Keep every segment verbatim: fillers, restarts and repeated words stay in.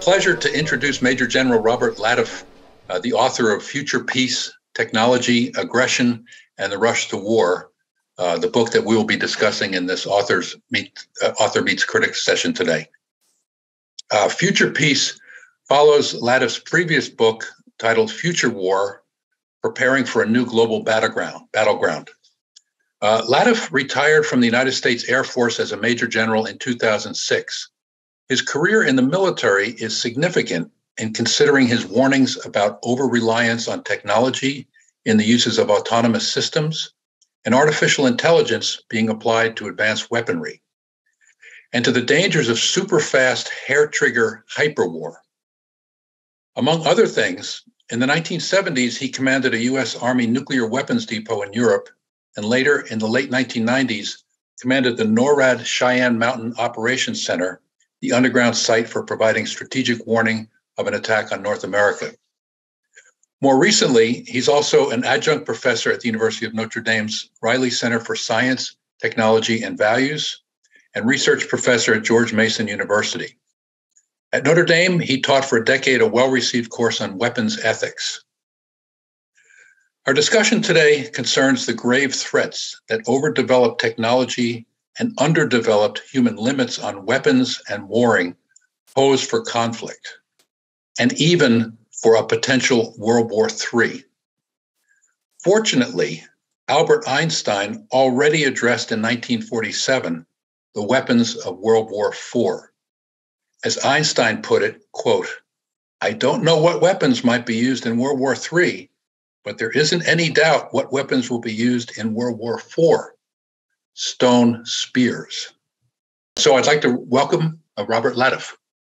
pleasure to introduce Major General Robert Latiff, uh, the author of Future Peace, Technology, Aggression, and the Rush to War, uh, the book that we will be discussing in this author's meet, uh, Author Meets Critics session today. Uh, Future Peace follows Latiff's previous book titled Future War, Preparing for a New Global Battleground. battleground. Uh, Latiff retired from the United States Air Force as a Major General in two thousand six. His career in the military is significant in considering his warnings about over-reliance on technology in the uses of autonomous systems and artificial intelligence being applied to advanced weaponry, and to the dangers of super-fast hair-trigger hyperwar. Among other things, in the nineteen seventies, he commanded a U S Army nuclear weapons depot in Europe, and later, in the late nineteen nineties, commanded the NORAD Cheyenne Mountain Operations Center, the underground site for providing strategic warning of an attack on North America. More recently, he's also an adjunct professor at the University of Notre Dame's Riley Center for Science, Technology, and Values, and research professor at George Mason University. At Notre Dame, he taught for a decade a well-received course on weapons ethics. Our discussion today concerns the grave threats that overdeveloped technology and underdeveloped human limits on weapons and warring pose for conflict, and even for a potential World War Three. Fortunately, Albert Einstein already addressed in nineteen forty-seven the weapons of World War Four. As Einstein put it, quote, "I don't know what weapons might be used in World War Three, but there isn't any doubt what weapons will be used in World War Four. Stone spears." So I'd like to welcome uh, Robert Latiff.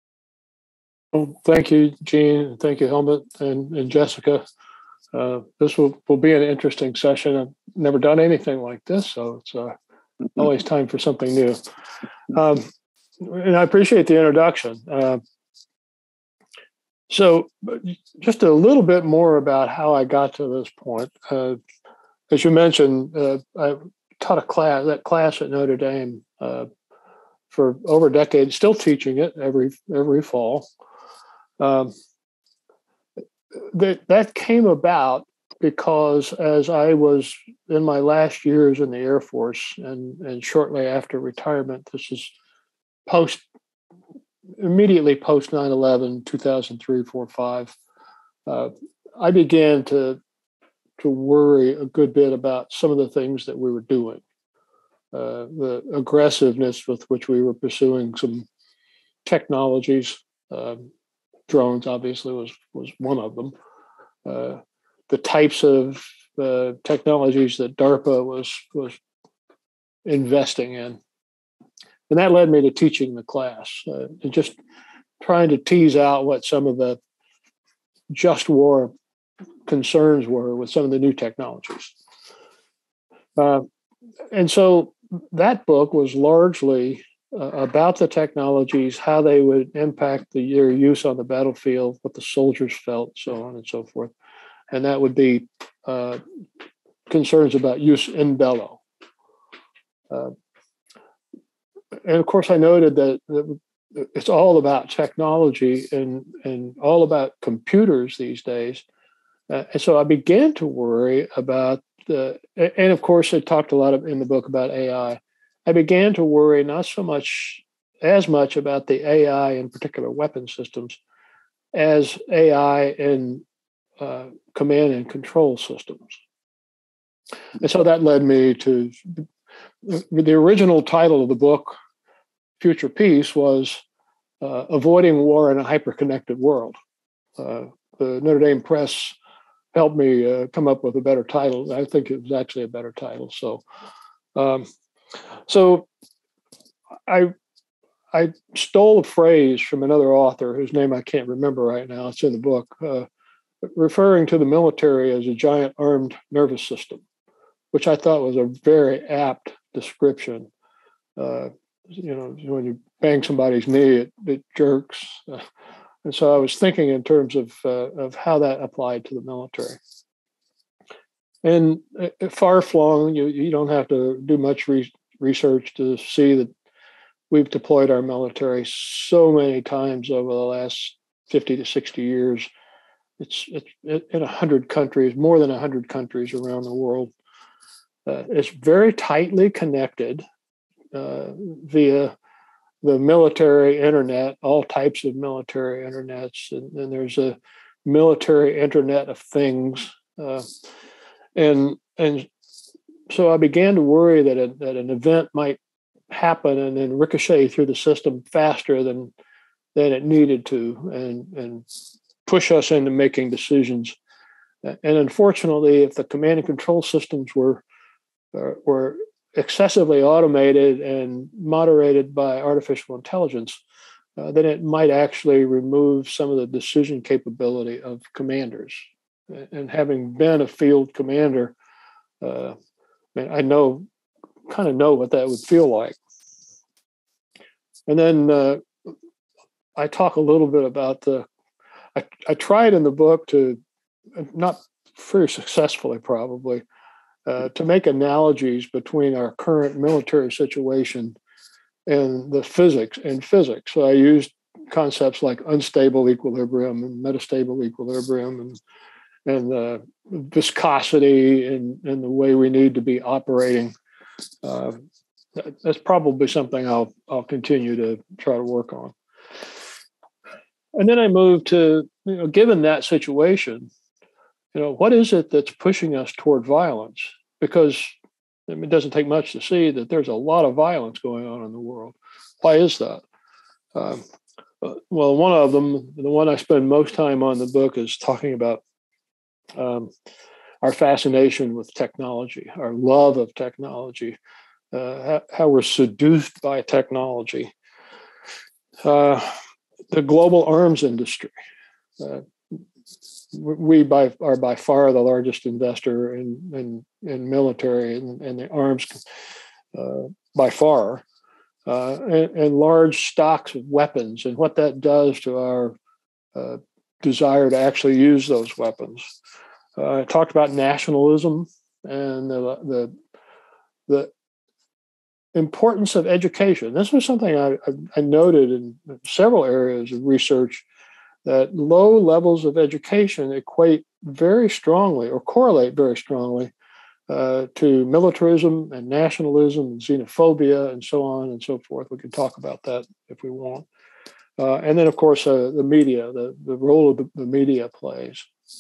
Well, thank you, Gene. Thank you, Helmut and, and Jessica. Uh, this will, will be an interesting session. I've never done anything like this, so it's uh, always time for something new. Um, and I appreciate the introduction. Uh, so just a little bit more about how I got to this point. Uh, as you mentioned, uh, I taught a class, that class at Notre Dame uh, for over a decade, still teaching it every every fall. Um, that, that came about because as I was in my last years in the Air Force and, and shortly after retirement, this is post, immediately post nine eleven, two thousand three, four, five, uh, I began to to worry a good bit about some of the things that we were doing, uh, the aggressiveness with which we were pursuing some technologies. Um, drones, obviously, was was one of them. Uh, the types of uh, technologies that DARPA was was investing in, and that led me to teaching the class uh, and just trying to tease out what some of the just war concerns were with some of the new technologies. Uh, and so that book was largely uh, about the technologies, how they would impact the, their use on the battlefield, what the soldiers felt, so on and so forth. And that would be uh, concerns about use in bello. Uh, and of course, I noted that, that it's all about technology and, and all about computers these days. Uh, and so I began to worry about the, and of course, I talked a lot of, in the book about A I. I began to worry not so much, as much about the A I in particular weapon systems as A I in uh, command and control systems. And so that led me to the original title of the book, Future Peace, was uh, Avoiding War in a Hyper-Connected World. Uh, the Notre Dame Press helped me uh, come up with a better title. I think it was actually a better title. So, um, so I I stole a phrase from another author whose name I can't remember right now. It's in the book, uh, referring to the military as a giant armed nervous system, which I thought was a very apt description. Uh, you know, when you bang somebody's knee, it, it jerks. Uh, And so I was thinking in terms of uh, of how that applied to the military. And uh, far flung, you, you don't have to do much re- research to see that we've deployed our military so many times over the last fifty to sixty years. It's, it's in a hundred countries, more than a hundred countries around the world. Uh, it's very tightly connected uh, via the military internet, all types of military internets, and, and there's a military internet of things, uh, and and so I began to worry that a, that an event might happen and then ricochet through the system faster than than it needed to, and and push us into making decisions. And unfortunately, if the command and control systems were uh, were excessively automated and moderated by artificial intelligence, uh, then it might actually remove some of the decision capability of commanders. And having been a field commander, uh, I know, kind of know what that would feel like. And then uh, I talk a little bit about the, I, I tried in the book to, not very successfully probably, uh, to make analogies between our current military situation and the physics and physics. So I used concepts like unstable equilibrium and metastable equilibrium and and the viscosity and, and the way we need to be operating. Uh, that, that's probably something I'll I'll continue to try to work on. And then I moved to, you know, given that situation, you know, what is it that's pushing us toward violence? Because I mean, it doesn't take much to see that there's a lot of violence going on in the world. Why is that? Um, well, one of them, the one I spend most time on in the book, is talking about um, our fascination with technology, our love of technology, uh, how, how we're seduced by technology. Uh, the global arms industry. Uh, we by, are by far the largest investor in in, in military and, and the arms uh, by far, uh, and, and large stocks of weapons, and what that does to our uh, desire to actually use those weapons. Uh, I talked about nationalism and the the, the importance of education. This was something I, I, I noted in several areas of research, that low levels of education equate very strongly or correlate very strongly uh, to militarism and nationalism and xenophobia and so on and so forth. We can talk about that if we want. Uh, and then, of course, uh, the media, the, the role of the, the media plays.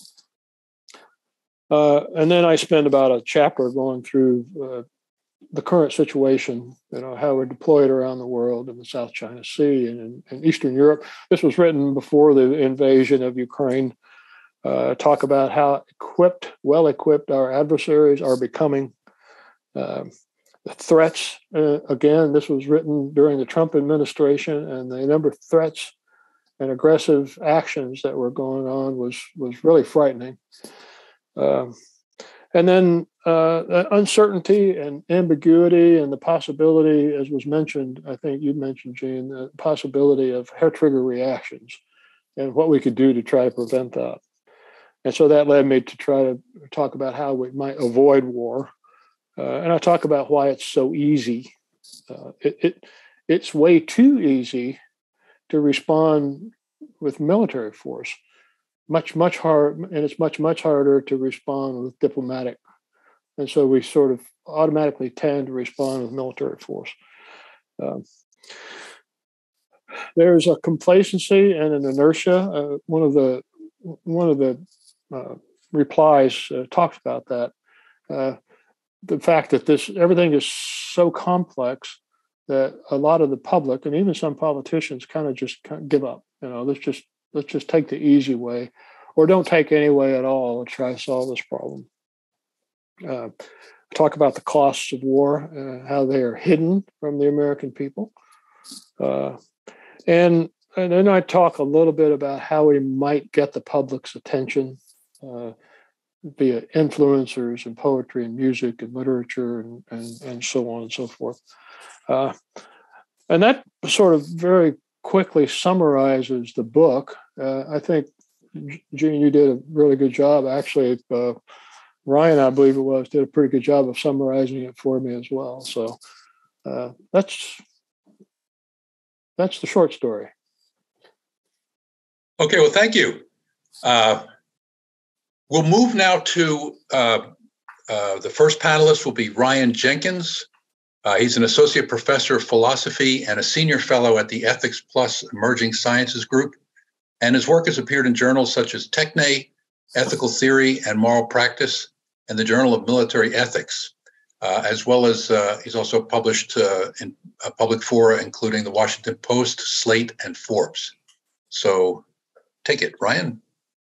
Uh, and then I spend about a chapter going through uh, the current situation, you know, how we're deployed around the world in the South China Sea and in, in Eastern Europe. This was written before the invasion of Ukraine. Uh, talk about how equipped, well-equipped our adversaries are becoming. Uh, the threats, uh, again, this was written during the Trump administration, and the number of threats and aggressive actions that were going on was, was really frightening. Uh, and then uh, uncertainty and ambiguity and the possibility, as was mentioned, I think you mentioned, Gene, the possibility of hair trigger reactions and what we could do to try to prevent that. And so that led me to try to talk about how we might avoid war. Uh, and I talk about why it's so easy. Uh, it, it It's way too easy to respond with military force. Much, much hard, and it's much, much harder to respond with diplomatic. And so we sort of automatically tend to respond with military force. Um, there's a complacency and an inertia. Uh, one of the one of the uh, replies uh, talks about that. Uh, the fact that this everything is so complex that a lot of the public and even some politicians kind of just kind of give up. You know, let's just let's just take the easy way, or don't take any way at all and try to solve this problem. Uh, talk about the costs of war, uh, how they are hidden from the American people. Uh, and, and then I talk a little bit about how we might get the public's attention uh, via influencers and poetry and music and literature and, and, and so on and so forth. Uh, and that sort of very quickly summarizes the book. Uh, I think, Gene, you did a really good job. Actually, uh, Ryan, I believe it was, did a pretty good job of summarizing it for me as well. So uh, that's that's the short story. Okay, well, thank you. Uh, we'll move now to uh, uh, the first panelist will be Ryan Jenkins. Uh, he's an associate professor of philosophy and a senior fellow at the Ethics Plus Emerging Sciences Group. And his work has appeared in journals such as Techne, Ethical Theory and Moral Practice, and the Journal of Military Ethics, uh, as well as uh, he's also published uh, in uh, public fora, including the Washington Post, Slate, and Forbes. So take it, Ryan.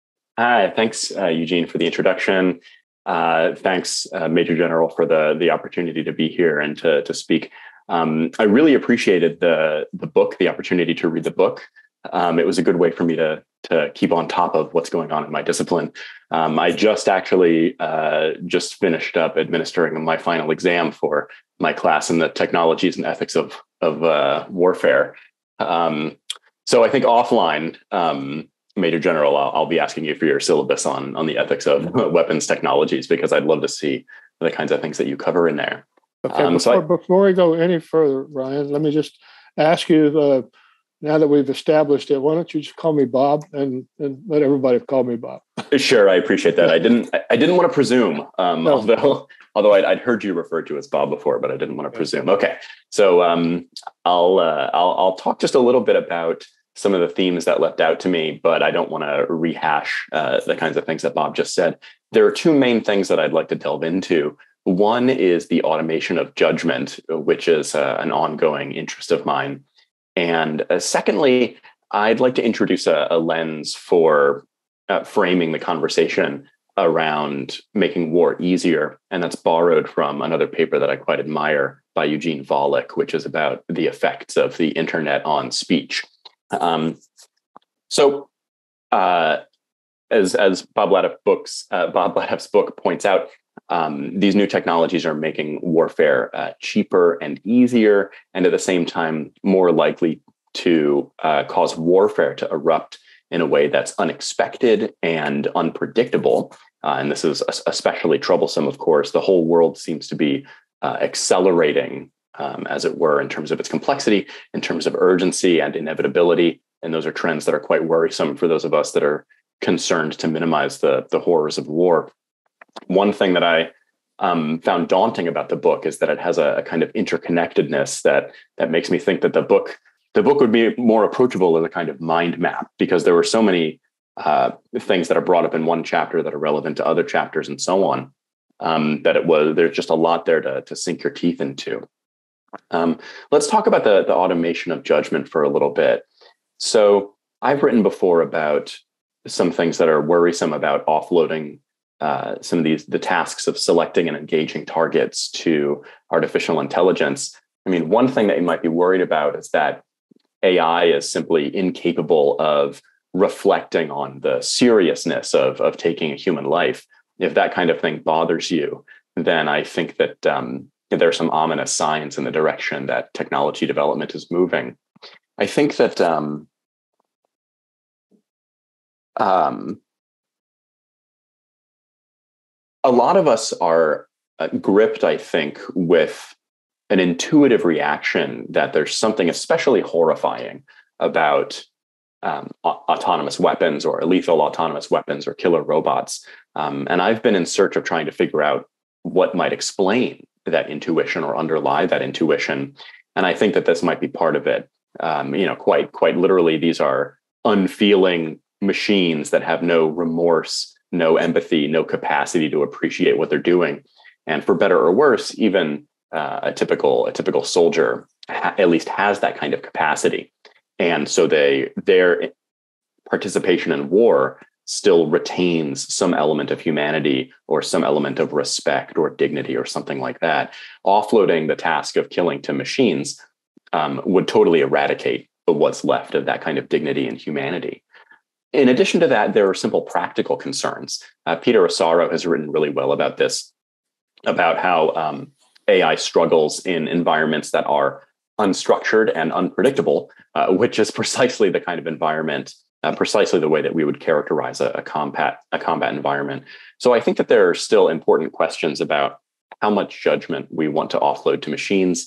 Hi, thanks, uh, Eugene, for the introduction. Uh, thanks, uh, Major General, for the the opportunity to be here and to to speak. Um, I really appreciated the the book, the opportunity to read the book. Um, it was a good way for me to to keep on top of what's going on in my discipline. Um, I just actually uh, just finished up administering my final exam for my class in the technologies and ethics of of uh, warfare. Um, so I think offline, um, Major General, I'll, I'll be asking you for your syllabus on on the ethics of weapons technologies, because I'd love to see the kinds of things that you cover in there. Okay, um, before, so I, before we go any further, Ryan, let me just ask you, uh, now that we've established it, why don't you just call me Bob and, and let everybody call me Bob? Sure, I appreciate that. I didn't I didn't want to presume, um, no. although although I'd, I'd heard you referred to as Bob before, but I didn't want to presume. Okay, so um, I'll, uh, I'll I'll talk just a little bit about some of the themes that leapt out to me, but I don't want to rehash uh, the kinds of things that Bob just said. There are two main things that I'd like to delve into. One is the automation of judgment, which is uh, an ongoing interest of mine. And uh, secondly, I'd like to introduce a, a lens for uh, framing the conversation around making war easier. And that's borrowed from another paper that I quite admire by Eugene Volokh, which is about the effects of the internet on speech. Um, so, uh, as as Bob Ladoff books, uh, Bob Ladoff's book points out, um, these new technologies are making warfare uh, cheaper and easier, and at the same time more likely to uh, cause warfare to erupt in a way that's unexpected and unpredictable. Uh, and this is especially troublesome, of course. The whole world seems to be uh, accelerating, Um, as it were, in terms of its complexity, in terms of urgency and inevitability. And those are trends that are quite worrisome for those of us that are concerned to minimize the, the horrors of war. One thing that I um, found daunting about the book is that it has a, a kind of interconnectedness that that makes me think that the book the book would be more approachable as a kind of mind map, because there were so many uh, things that are brought up in one chapter that are relevant to other chapters and so on, um, that it was there's just a lot there to, to sink your teeth into. Um, let's talk about the, the automation of judgment for a little bit. So I've written before about some things that are worrisome about offloading uh, some of these, the tasks of selecting and engaging targets to artificial intelligence. I mean, one thing that you might be worried about is that A I is simply incapable of reflecting on the seriousness of, of taking a human life. If that kind of thing bothers you, then I think that um, there are some ominous signs in the direction that technology development is moving. I think that um, um, a lot of us are uh, gripped, I think, with an intuitive reaction that there's something especially horrifying about um, a- autonomous weapons or lethal autonomous weapons or killer robots. Um, and I've been in search of trying to figure out what might explain that intuition or underlie that intuition. And I think that this might be part of it. Um, you know, quite, quite literally, these are unfeeling machines that have no remorse, no empathy, no capacity to appreciate what they're doing. And for better or worse, even uh, a typical, a typical soldier ha- at least has that kind of capacity. And so they, their participation in war still retains some element of humanity or some element of respect or dignity or something like that. Offloading the task of killing to machines um, would totally eradicate what's left of that kind of dignity and humanity. In addition to that, there are simple practical concerns. Uh, Peter Asaro has written really well about this, about how um, A I struggles in environments that are unstructured and unpredictable, uh, which is precisely the kind of environment, uh, precisely the way that we would characterize a, a combat a combat environment. So I think that there are still important questions about how much judgment we want to offload to machines.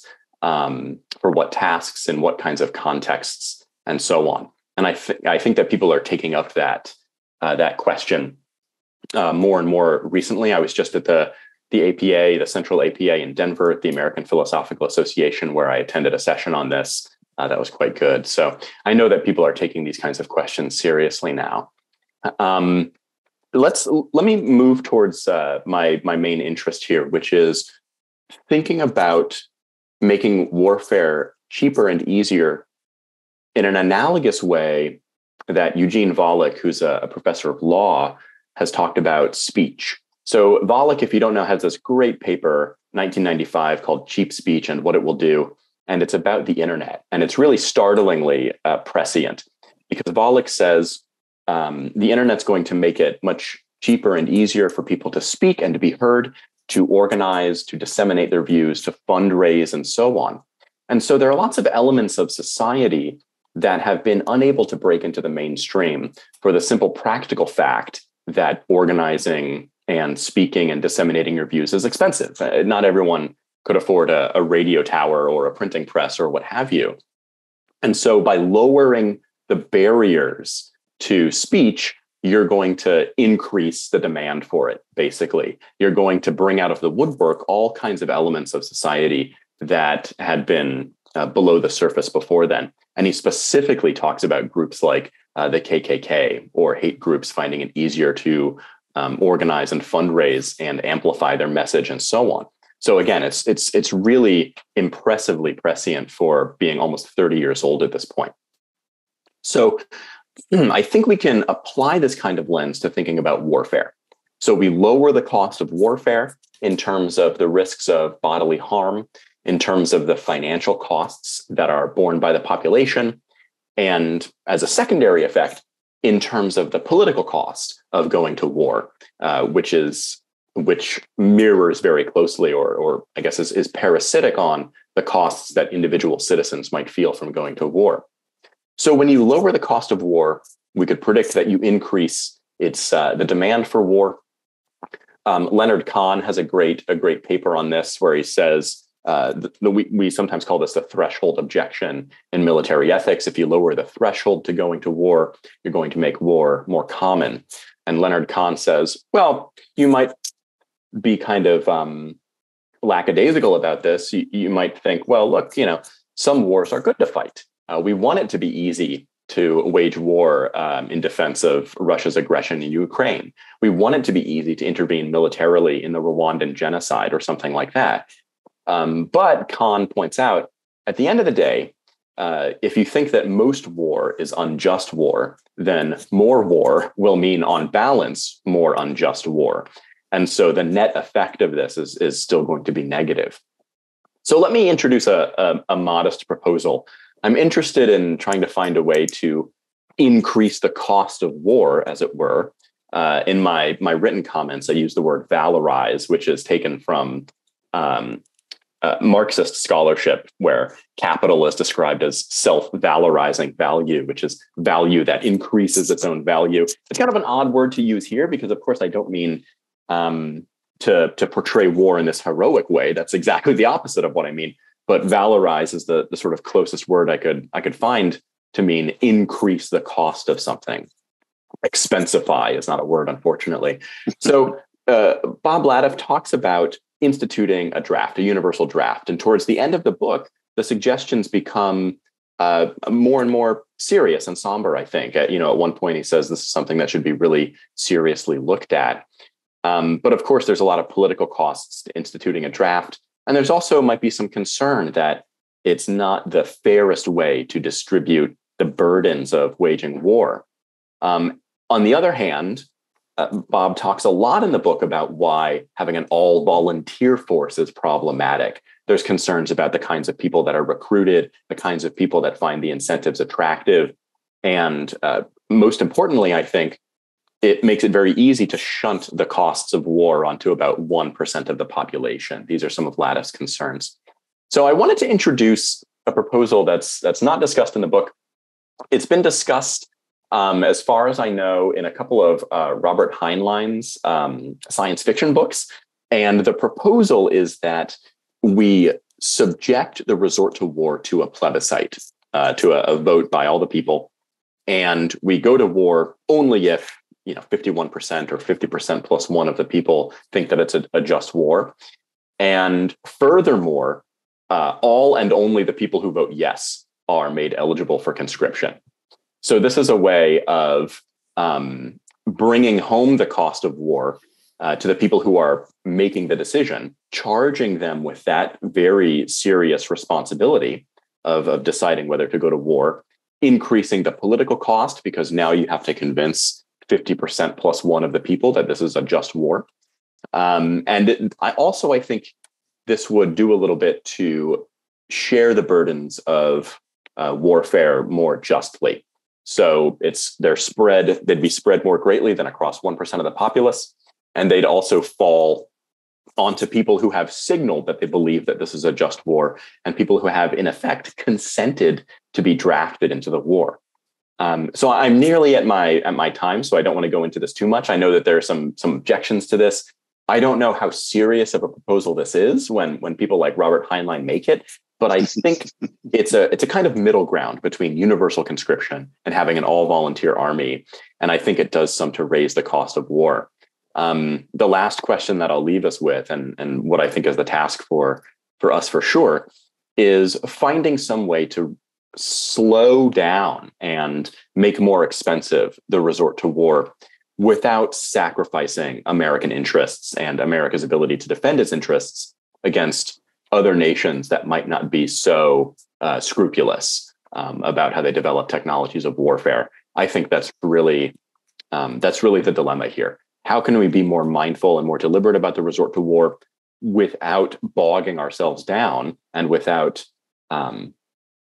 um, for what tasks and what kinds of contexts and so on. And I think I think that people are taking up that uh, that question uh, more and more recently. I was just at the the A P A, the Central A P A in Denver at the American Philosophical Association, where I attended a session on this. Uh, that was quite good. So I know that people are taking these kinds of questions seriously now. Um, let's let me move towards uh, my my main interest here, which is thinking about making warfare cheaper and easier in an analogous way that Eugene Volokh, who's a, a professor of law, has talked about speech. So Volokh, if you don't know, has this great paper, nineteen ninety-five, called Cheap Speech and What It Will Do. And it's about the internet. And it's really startlingly uh, prescient, because Volokh says um, the internet's going to make it much cheaper and easier for people to speak and to be heard, to organize, to disseminate their views, to fundraise, and so on. And so there are lots of elements of society that have been unable to break into the mainstream for the simple practical fact that organizing and speaking and disseminating your views is expensive. Uh, not everyone could afford a, a radio tower or a printing press or what have you. And so by lowering the barriers to speech, you're going to increase the demand for it, basically. You're going to bring out of the woodwork all kinds of elements of society that had been uh, below the surface before then. And he specifically talks about groups like uh, the K K K, or hate groups finding it easier to um, organize and fundraise and amplify their message and so on. So again, it's it's it's really impressively prescient for being almost thirty years old at this point. So I think we can apply this kind of lens to thinking about warfare. So we lower the cost of warfare in terms of the risks of bodily harm, in terms of the financial costs that are borne by the population, and as a secondary effect, in terms of the political cost of going to war, uh, which is which mirrors very closely, or, or I guess is, is parasitic on the costs that individual citizens might feel from going to war. So when you lower the cost of war, we could predict that you increase its uh, the demand for war. Um, Leonard Kahn has a great a great paper on this, where he says uh, the, the, we we sometimes call this the threshold objection in military ethics. If you lower the threshold to going to war, you're going to make war more common. And Leonard Kahn says, well, you might be kind of um, lackadaisical about this. You, you might think, well, look, you know, some wars are good to fight. Uh, we want it to be easy to wage war um, in defense of Russia's aggression in Ukraine. We want it to be easy to intervene militarily in the Rwandan genocide or something like that. Um, but Kahn points out, at the end of the day, uh, if you think that most war is unjust war, then more war will mean, on balance, more unjust war. And so the net effect of this is, is still going to be negative. So let me introduce a, a, a modest proposal. I'm interested in trying to find a way to increase the cost of war, as it were. Uh, in my, my written comments, I use the word valorize, which is taken from um, uh, Marxist scholarship, where capital is described as self-valorizing value, which is value that increases its own value. It's kind of an odd word to use here, because, of course, I don't mean um, to, to portray war in this heroic way. That's exactly the opposite of what I mean. But valorize is the, the sort of closest word I could I could find to mean increase the cost of something. Expensify is not a word, unfortunately. So uh, Bob Ladoff talks about instituting a draft, a universal draft. And towards the end of the book, the suggestions become uh, more and more serious and somber, I think. Uh, you know, at one point he says this is something that should be really seriously looked at. Um, but of course, there's a lot of political costs to instituting a draft. And there's also might be some concern that it's not the fairest way to distribute the burdens of waging war. Um, on the other hand, uh, Bob talks a lot in the book about why having an all-volunteer force is problematic. There's concerns about the kinds of people that are recruited, the kinds of people that find the incentives attractive. And uh, most importantly, I think, it makes it very easy to shunt the costs of war onto about one percent of the population. These are some of Ladoff's concerns. So I wanted to introduce a proposal that's that's not discussed in the book. It's been discussed, um, as far as I know, in a couple of uh, Robert Heinlein's um, science fiction books. And the proposal is that we subject the resort to war to a plebiscite, uh, to a, a vote by all the people. And we go to war only if, you know, fifty-one percent or fifty percent plus one of the people think that it's a, a just war. And furthermore, uh, all and only the people who vote yes are made eligible for conscription. So this is a way of um, bringing home the cost of war uh, to the people who are making the decision, charging them with that very serious responsibility of, of deciding whether to go to war, increasing the political cost because now you have to convince fifty percent plus one of the people that this is a just war. Um, and it, I also, I think this would do a little bit to share the burdens of uh, warfare more justly. So it's they're spread, they'd be spread more greatly than across one percent of the populace. And they'd also fall onto people who have signaled that they believe that this is a just war and people who have, in effect, consented to be drafted into the war. Um, so I'm nearly at my at my time, so I don't want to go into this too much. I know that there are some some objections to this. I don't know how serious of a proposal this is when when people like Robert Heinlein make it, but I think it's a it's a kind of middle ground between universal conscription and having an all-volunteer army. And I think it does some to raise the cost of war. Um, the last question that I'll leave us with, and, and what I think is the task for, for us for sure, is finding some way to slow down and make more expensive the resort to war without sacrificing American interests and America's ability to defend its interests against other nations that might not be so uh, scrupulous um, about how they develop technologies of warfare. I think that's really um, that's really the dilemma here. How can we be more mindful and more deliberate about the resort to war without bogging ourselves down and without um,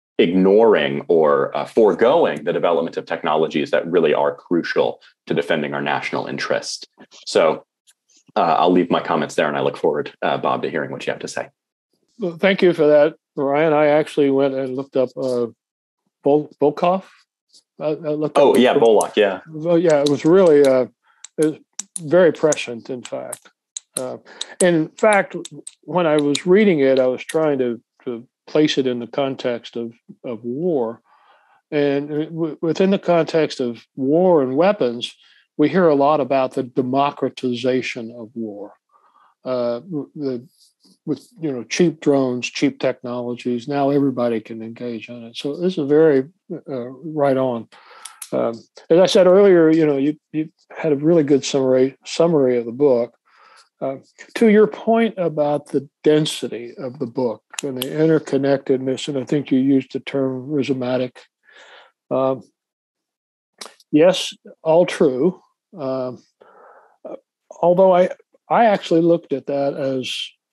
ignoring or uh, foregoing the development of technologies that really are crucial to defending our national interest? So uh, I'll leave my comments there, and I look forward, uh, Bob, to hearing what you have to say. Well, thank you for that, Ryan. I actually went and looked up uh, Vol- Volkov. I, I looked oh, up yeah, Volok, yeah. Well, yeah, it was really uh, it was very prescient, in fact. Uh, in fact, when I was reading it, I was trying to, to place it in the context of, of war. And w- within the context of war and weapons, we hear a lot about the democratization of war. Uh, the, with you know cheap drones, cheap technologies, now everybody can engage in it. So this is very uh, right on. Um, as I said earlier, you know, you, you had a really good summary summary of the book. Uh, to your point about the density of the book and the interconnectedness, and I think you used the term rhizomatic. Um, yes, all true. Um, although I I actually looked at that as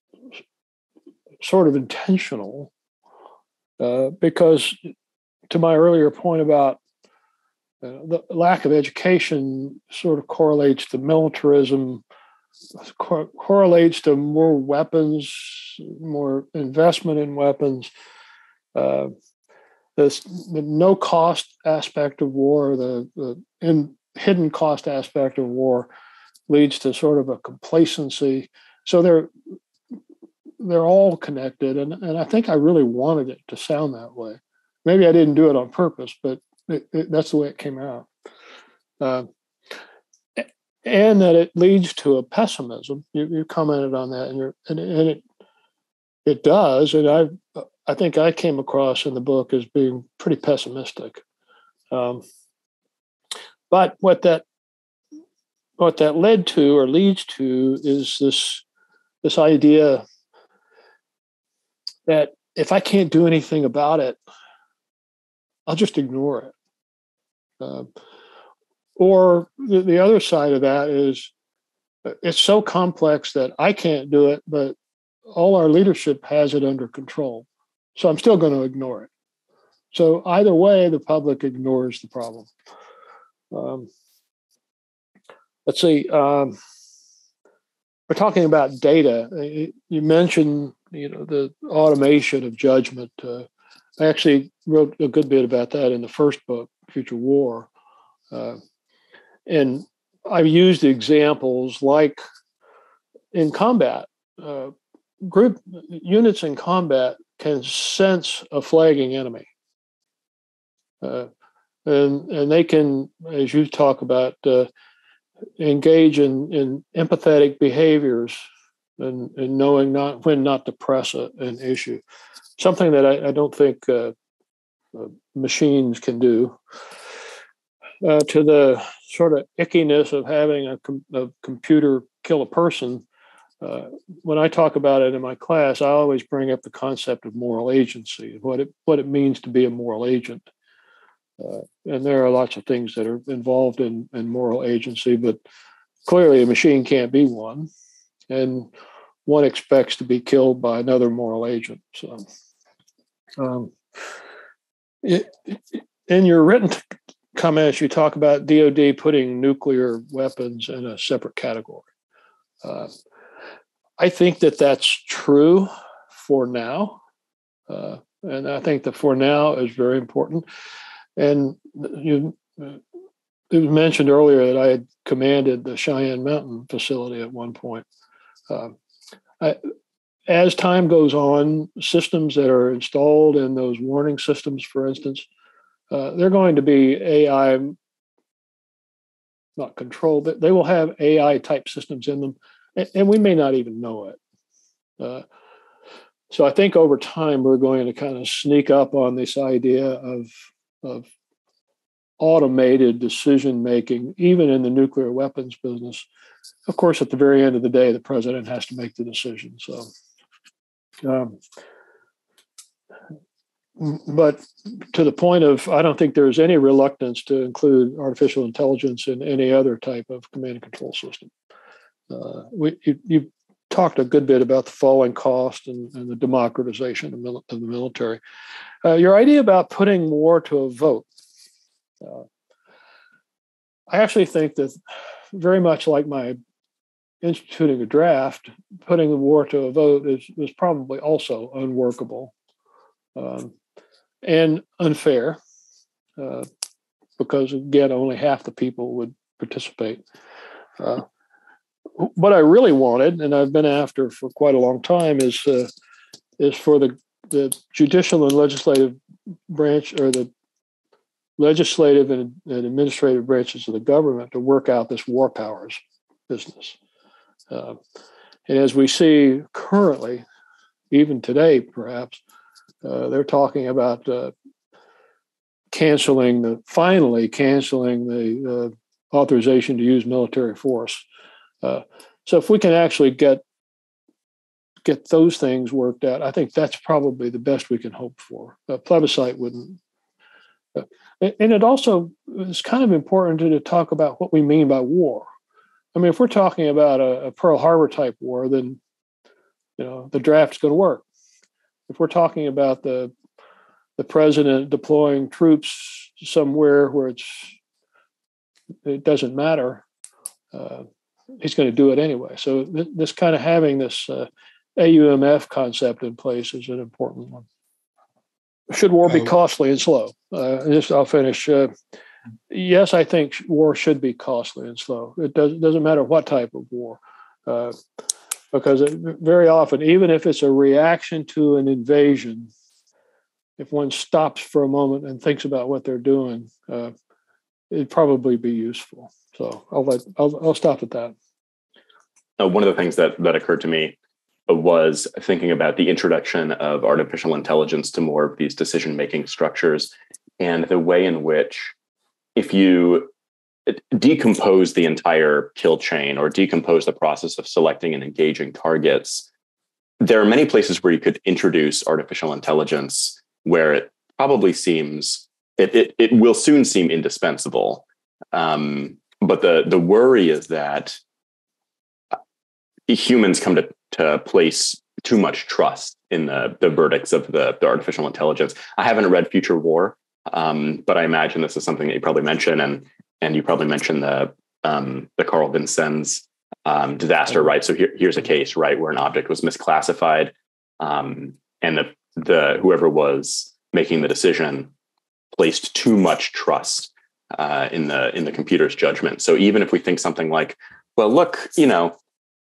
sort of intentional, uh, because to my earlier point about Uh, the lack of education sort of correlates to militarism, cor- correlates to more weapons, more investment in weapons. Uh, this, the no cost aspect of war, the, the in, hidden cost aspect of war leads to sort of a complacency. So they're they're all connected, and, and I think I really wanted it to sound that way. Maybe I didn't do it on purpose, but It, it, that's the way it came out. Uh, and that it leads to a pessimism. You, you commented on that, and, you're, and, and it it does. And I I think I came across in the book as being pretty pessimistic. Um, but what that what that led to or leads to is this this idea that if I can't do anything about it, I'll just ignore it. Uh, or the, the other side of that is it's so complex that I can't do it, but all our leadership has it under control. So I'm still going to ignore it. So either way, the public ignores the problem. Um, let's see. Um, we're talking about data. You mentioned, you know, the automation of judgment. Uh, I actually wrote a good bit about that in the first book, Future War. Uh, and I've used examples like in combat, uh, group units in combat can sense a flagging enemy. Uh, and and they can, as you talk about, uh, engage in, in empathetic behaviors and, and knowing not when not to press a, an issue. Something that I, I don't think uh, uh, machines can do. Uh, to the sort of ickiness of having a, com- a computer kill a person, uh, when I talk about it in my class, I always bring up the concept of moral agency, what it what it means to be a moral agent. Uh, and there are lots of things that are involved in, in moral agency, but clearly a machine can't be one. And one expects to be killed by another moral agent. So, um, it, in your written comments, you talk about D O D putting nuclear weapons in a separate category. Uh, I think that that's true for now. Uh, and I think that for now is very important. And you, it was mentioned earlier that I had commanded the Cheyenne Mountain facility at one point. Uh, I, as time goes on, systems that are installed in those warning systems, for instance, uh, they're going to be A I, not controlled, but they will have A I type systems in them, and, and we may not even know it. Uh, so I think over time, we're going to kind of sneak up on this idea of of automated decision making, even in the nuclear weapons business. Of course, at the very end of the day, the president has to make the decision. So, um, but to the point of, I don't think there's any reluctance to include artificial intelligence in any other type of command and control system. Uh, we you, you talked a good bit about the falling cost and, and the democratization of, mil- of the military. Uh, your idea about putting war to a vote. Uh, I actually think that very much like my instituting a draft, putting the war to a vote is, is probably also unworkable um, and unfair uh, because, again, only half the people would participate. Uh, what I really wanted, and I've been after for quite a long time, is uh, is for the the judicial and legislative branch, or the legislative and, and administrative branches of the government, to work out this war powers business. Uh, and as we see currently, even today, perhaps, uh, they're talking about uh, canceling the, finally canceling the uh, authorization to use military force. Uh, so if we can actually get get those things worked out, I think that's probably the best we can hope for. A plebiscite wouldn't. Uh, and it also is kind of important to, to talk about what we mean by war. I mean, if we're talking about a, a Pearl Harbor type war, then you know the draft's going to work. If we're talking about the the president deploying troops somewhere where it's it doesn't matter, uh, he's going to do it anyway. So th- this kind of having this uh, A U M F concept in place is an important one. Should war be costly and slow? Uh, just I'll finish. Uh, yes, I think war should be costly and slow. It does, doesn't matter what type of war, uh, because it, very often, even if it's a reaction to an invasion, if one stops for a moment and thinks about what they're doing, uh, it'd probably be useful. So I'll let I'll, I'll stop at that. Uh, one of the things that that occurred to me was thinking about the introduction of artificial intelligence to more of these decision-making structures, and the way in which, if you decompose the entire kill chain or decompose the process of selecting and engaging targets, there are many places where you could introduce artificial intelligence where it probably seems, it it, it will soon seem indispensable. Um, but the the worry is that humans come to, to place too much trust in the, the verdicts of the, the artificial intelligence. I haven't read Future War, um, but I imagine this is something that you probably mentioned, and and you probably mentioned the um, the Carl Vincennes um, disaster, right? So here, here's a case, right, where an object was misclassified, um, and the the whoever was making the decision placed too much trust uh, in the in the computer's judgment. So even if we think something like, well, look, you know,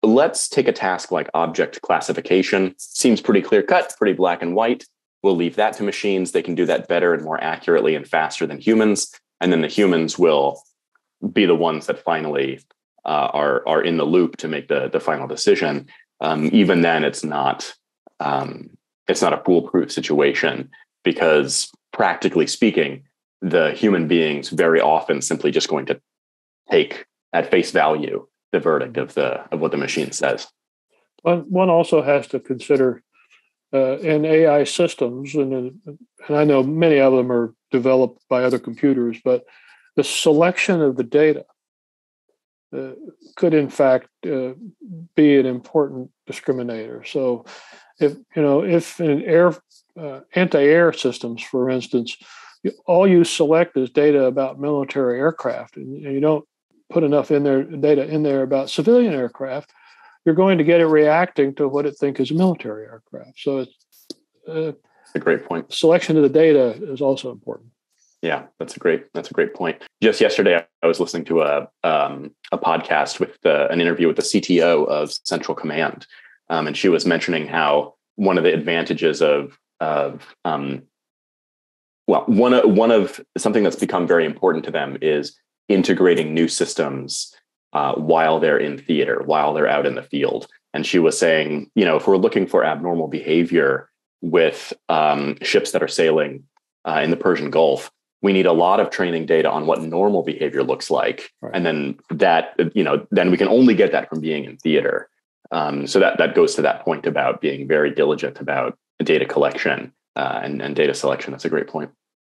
let's take a task like object classification. Seems pretty clear cut, pretty black and white. We'll leave that to machines. They can do that better and more accurately and faster than humans. And then the humans will be the ones that finally uh, are, are in the loop to make the, the final decision. Um, even then, it's not um, it's not a foolproof situation, because practically speaking, the human beings very often simply just going to take at face value the verdict of the of what the machine says. One one also has to consider uh, in A I systems, and and I know many of them are developed by other computers, but the selection of the data uh, could in fact uh, be an important discriminator. So, if you know, if in air uh, anti-air systems, for instance, all you select is data about military aircraft, and you don't put enough in there data in there about civilian aircraft, you're going to get it reacting to what it thinks is a military aircraft. So it's uh, a great point. Selection of the data is also important. Yeah, that's a great that's a great point. Just yesterday, I was listening to a um, a podcast with the, an interview with the C T O of Central Command, um, and she was mentioning how one of the advantages of of um, well, one of one of something that's become very important to them is integrating new systems uh, while they're in theater, while they're out in the field. And she was saying, you know, if we're looking for abnormal behavior with um, ships that are sailing uh, in the Persian Gulf, we need a lot of training data on what normal behavior looks like. Right. And then that, you know, then we can only get that from being in theater. Um, so that, that goes to that point about being very diligent about data collection uh, and, and data selection. That's a great point.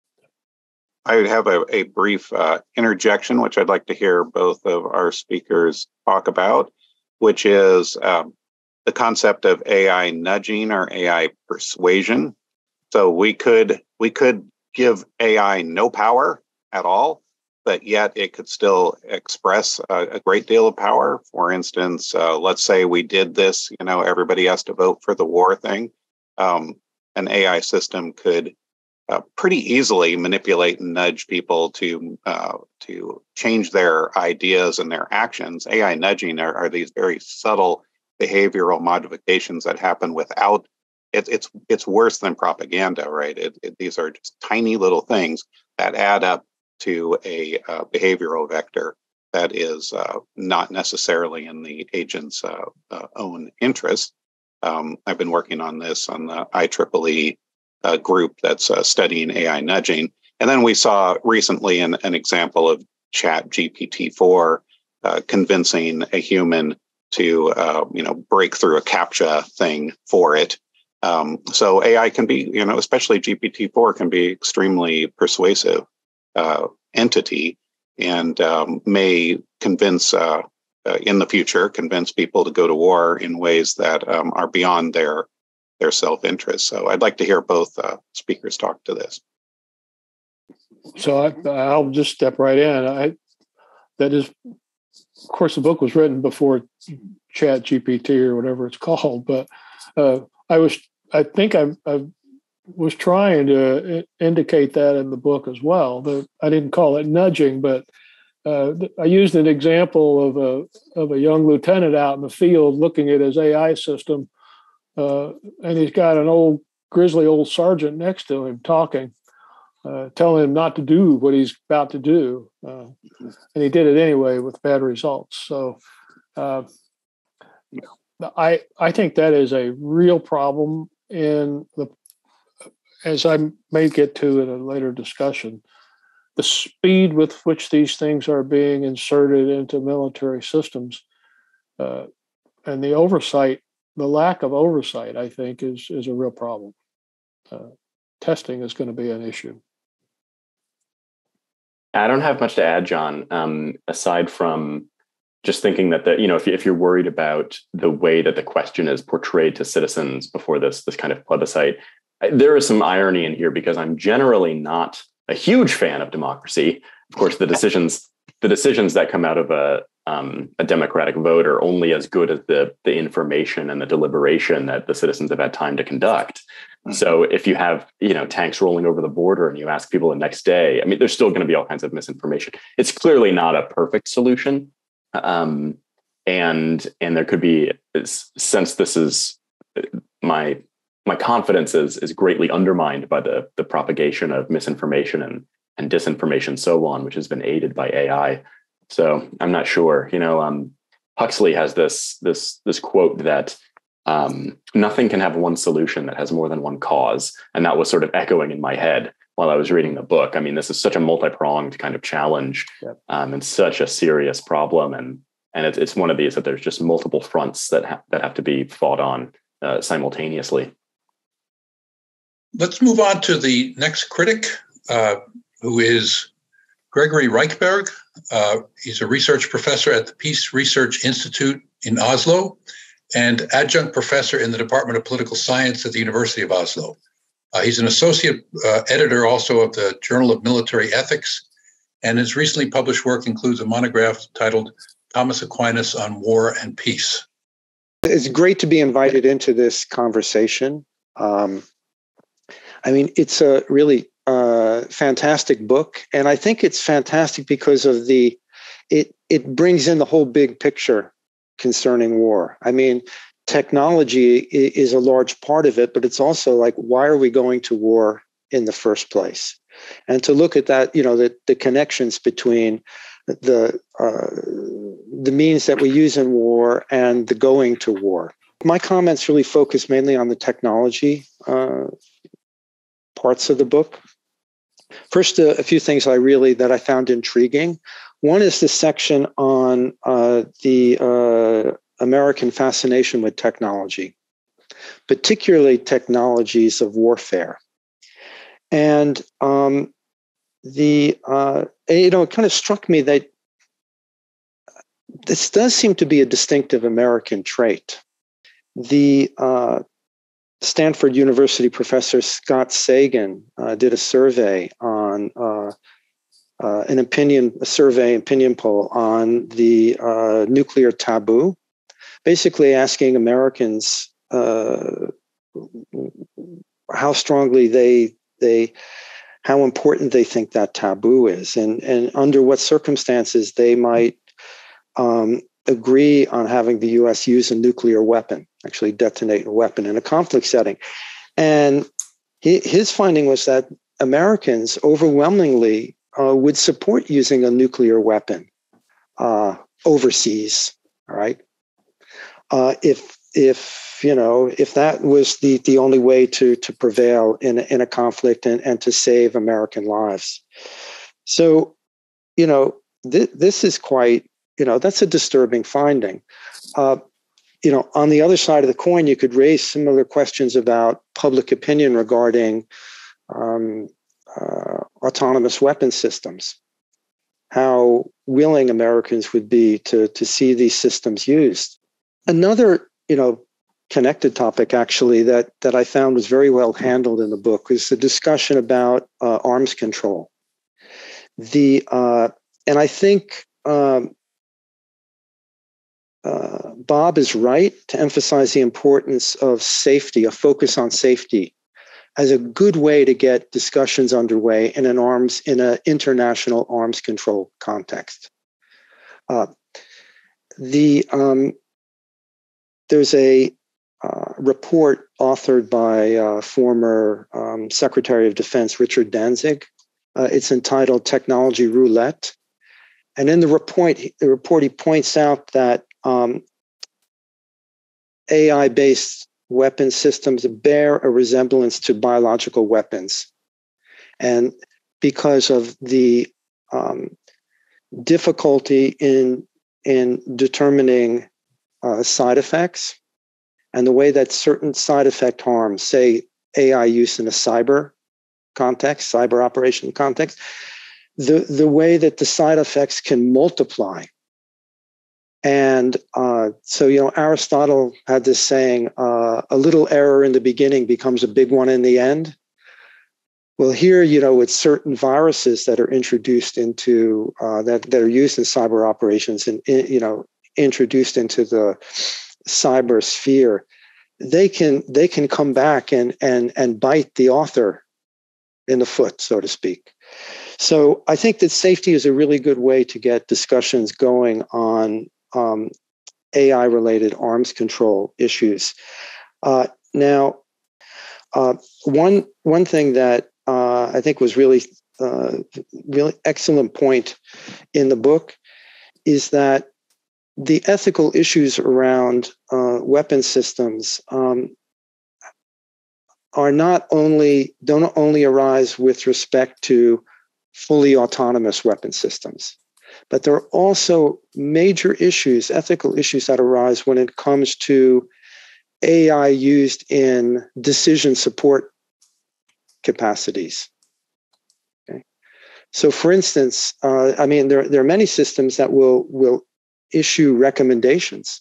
I would have a, a brief uh, interjection, which I'd like to hear both of our speakers talk about, which is um, the concept of A I nudging or A I persuasion. So we could we could give A I no power at all, but yet it could still express a, a great deal of power. For instance, uh, let's say we did this, you know, everybody has to vote for the war thing. Um, an A I system could Uh, pretty easily manipulate and nudge people to uh, to change their ideas and their actions. A I nudging are, are these very subtle behavioral modifications that happen without. It, it's it's worse than propaganda, right? It, it, these are just tiny little things that add up to a uh, behavioral vector that is uh, not necessarily in the agent's uh, uh, own interest. Um, I've been working on this on the I triple E Uh, group that's uh, studying A I nudging. And then we saw recently an, an example of Chat G P T four uh, convincing a human to, uh, you know, break through a CAPTCHA thing for it. Um, so A I can be, you know, especially G P T four can be extremely persuasive uh, entity and um, may convince, uh, uh, in the future, convince people to go to war in ways that um, are beyond their their self-interest. So I'd like to hear both uh, speakers talk to this. So I, I'll just step right in. I, that is, of course, the book was written before Chat G P T or whatever it's called, but uh, I was, I think I, I was trying to indicate that in the book as well. That I didn't call it nudging, but uh, I used an example of a of a young lieutenant out in the field looking at his A I system. Uh, and he's got an old grizzly old sergeant next to him talking, uh, telling him not to do what he's about to do. Uh, and he did it anyway with bad results. So uh, I I think that is a real problem in the, as I may get to in a later discussion, the speed with which these things are being inserted into military systems uh, and the oversight. The lack of oversight, I think, is is a real problem. Uh, testing is going to be an issue. I don't have much to add, John, um, aside from just thinking that, the, you know, if, if you're worried about the way that the question is portrayed to citizens before this, this kind of plebiscite, there is some irony in here because I'm generally not a huge fan of democracy. Of course, the decisions the decisions that come out of a Um, a democratic vote are only as good as the the information and the deliberation that the citizens have had time to conduct. Mm-hmm. So if you have, you know, tanks rolling over the border and you ask people the next day, I mean, there's still going to be all kinds of misinformation. It's clearly not a perfect solution. Um, and and there could be, since this is my my confidence is is greatly undermined by the the propagation of misinformation and and disinformation, so on, which has been aided by A I. So I'm not sure. You know, um, Huxley has this this this quote that um, nothing can have one solution that has more than one cause, and that was sort of echoing in my head while I was reading the book. I mean, this is such a multi-pronged kind of challenge, yep. um, and such a serious problem, and and it's it's one of these that there's just multiple fronts that ha- that have to be fought on uh, simultaneously. Let's move on to the next critic, uh, who is Gregory Reichberg. Uh, he's a research professor at the Peace Research Institute in Oslo and adjunct professor in the Department of Political Science at the University of Oslo. Uh, he's an associate uh, editor also of the Journal of Military Ethics, and his recently published work includes a monograph titled Thomas Aquinas on War and Peace. It's great to be invited into this conversation. Um, I mean, it's a really uh, fantastic book, and I think it's fantastic because of the it it brings in the whole big picture concerning war. I mean, technology is a large part of it, but it's also like, why are we going to war in the first place? And to look at that, you know, the, the connections between the uh, the means that we use in war and the going to war. My comments really focus mainly on the technology uh, parts of the book. First, uh, a few things I really that I found intriguing. One is the section on uh, the uh, American fascination with technology, particularly technologies of warfare. And um, the uh, you know, it kind of struck me that this does seem to be a distinctive American trait. The uh, Stanford University professor Scott Sagan uh, did a survey on uh, uh, an opinion, a survey opinion poll on the uh, nuclear taboo, basically asking Americans uh, how strongly they they how important they think that taboo is, and and under what circumstances they might um, agree on having the U S use a nuclear weapon, actually detonate a weapon in a conflict setting. And he, his finding was that Americans overwhelmingly uh, would support using a nuclear weapon uh, overseas. All right, uh, if if you know if that was the the only way to to prevail in in a conflict and and to save American lives. So, you know, th- this is quite. You know, that's a disturbing finding. Uh, you know, on the other side of the coin, you could raise similar questions about public opinion regarding um, uh, autonomous weapon systems. How willing Americans would be to to see these systems used. Another, you know, connected topic actually that that I found was very well handled in the book is the discussion about uh, arms control. The uh, and I think. Um, Uh, Bob is right to emphasize the importance of safety, a focus on safety, as a good way to get discussions underway in an arms in an international arms control context. Uh, the um, there's a uh, report authored by uh, former um, Secretary of Defense Richard Danzig. Uh, it's entitled "Technology Roulette," and in the report, the report he points out that Um, A I-based weapon systems bear a resemblance to biological weapons. And because of the um, difficulty in, in determining uh, side effects and the way that certain side effect harms, say A I use in a cyber context, cyber operation context, the, the way that the side effects can multiply. And uh, so, you know, Aristotle had this saying, uh, a little error in the beginning becomes a big one in the end. Well, here, you know, with certain viruses that are introduced into, uh, that, that are used in cyber operations and, you know, introduced into the cyber sphere, they can they can come back and and and bite the author in the foot, so to speak. So I think that safety is a really good way to get discussions going on Um, A I-related arms control issues. Uh, now, uh, one one thing that uh, I think was really uh, really excellent point in the book is that the ethical issues around uh, weapon systems um, are not only don't only arise with respect to fully autonomous weapon systems, but there are also major issues, ethical issues that arise when it comes to A I used in decision support capacities. Okay. So, for instance, uh, I mean, there, there are many systems that will will issue recommendations,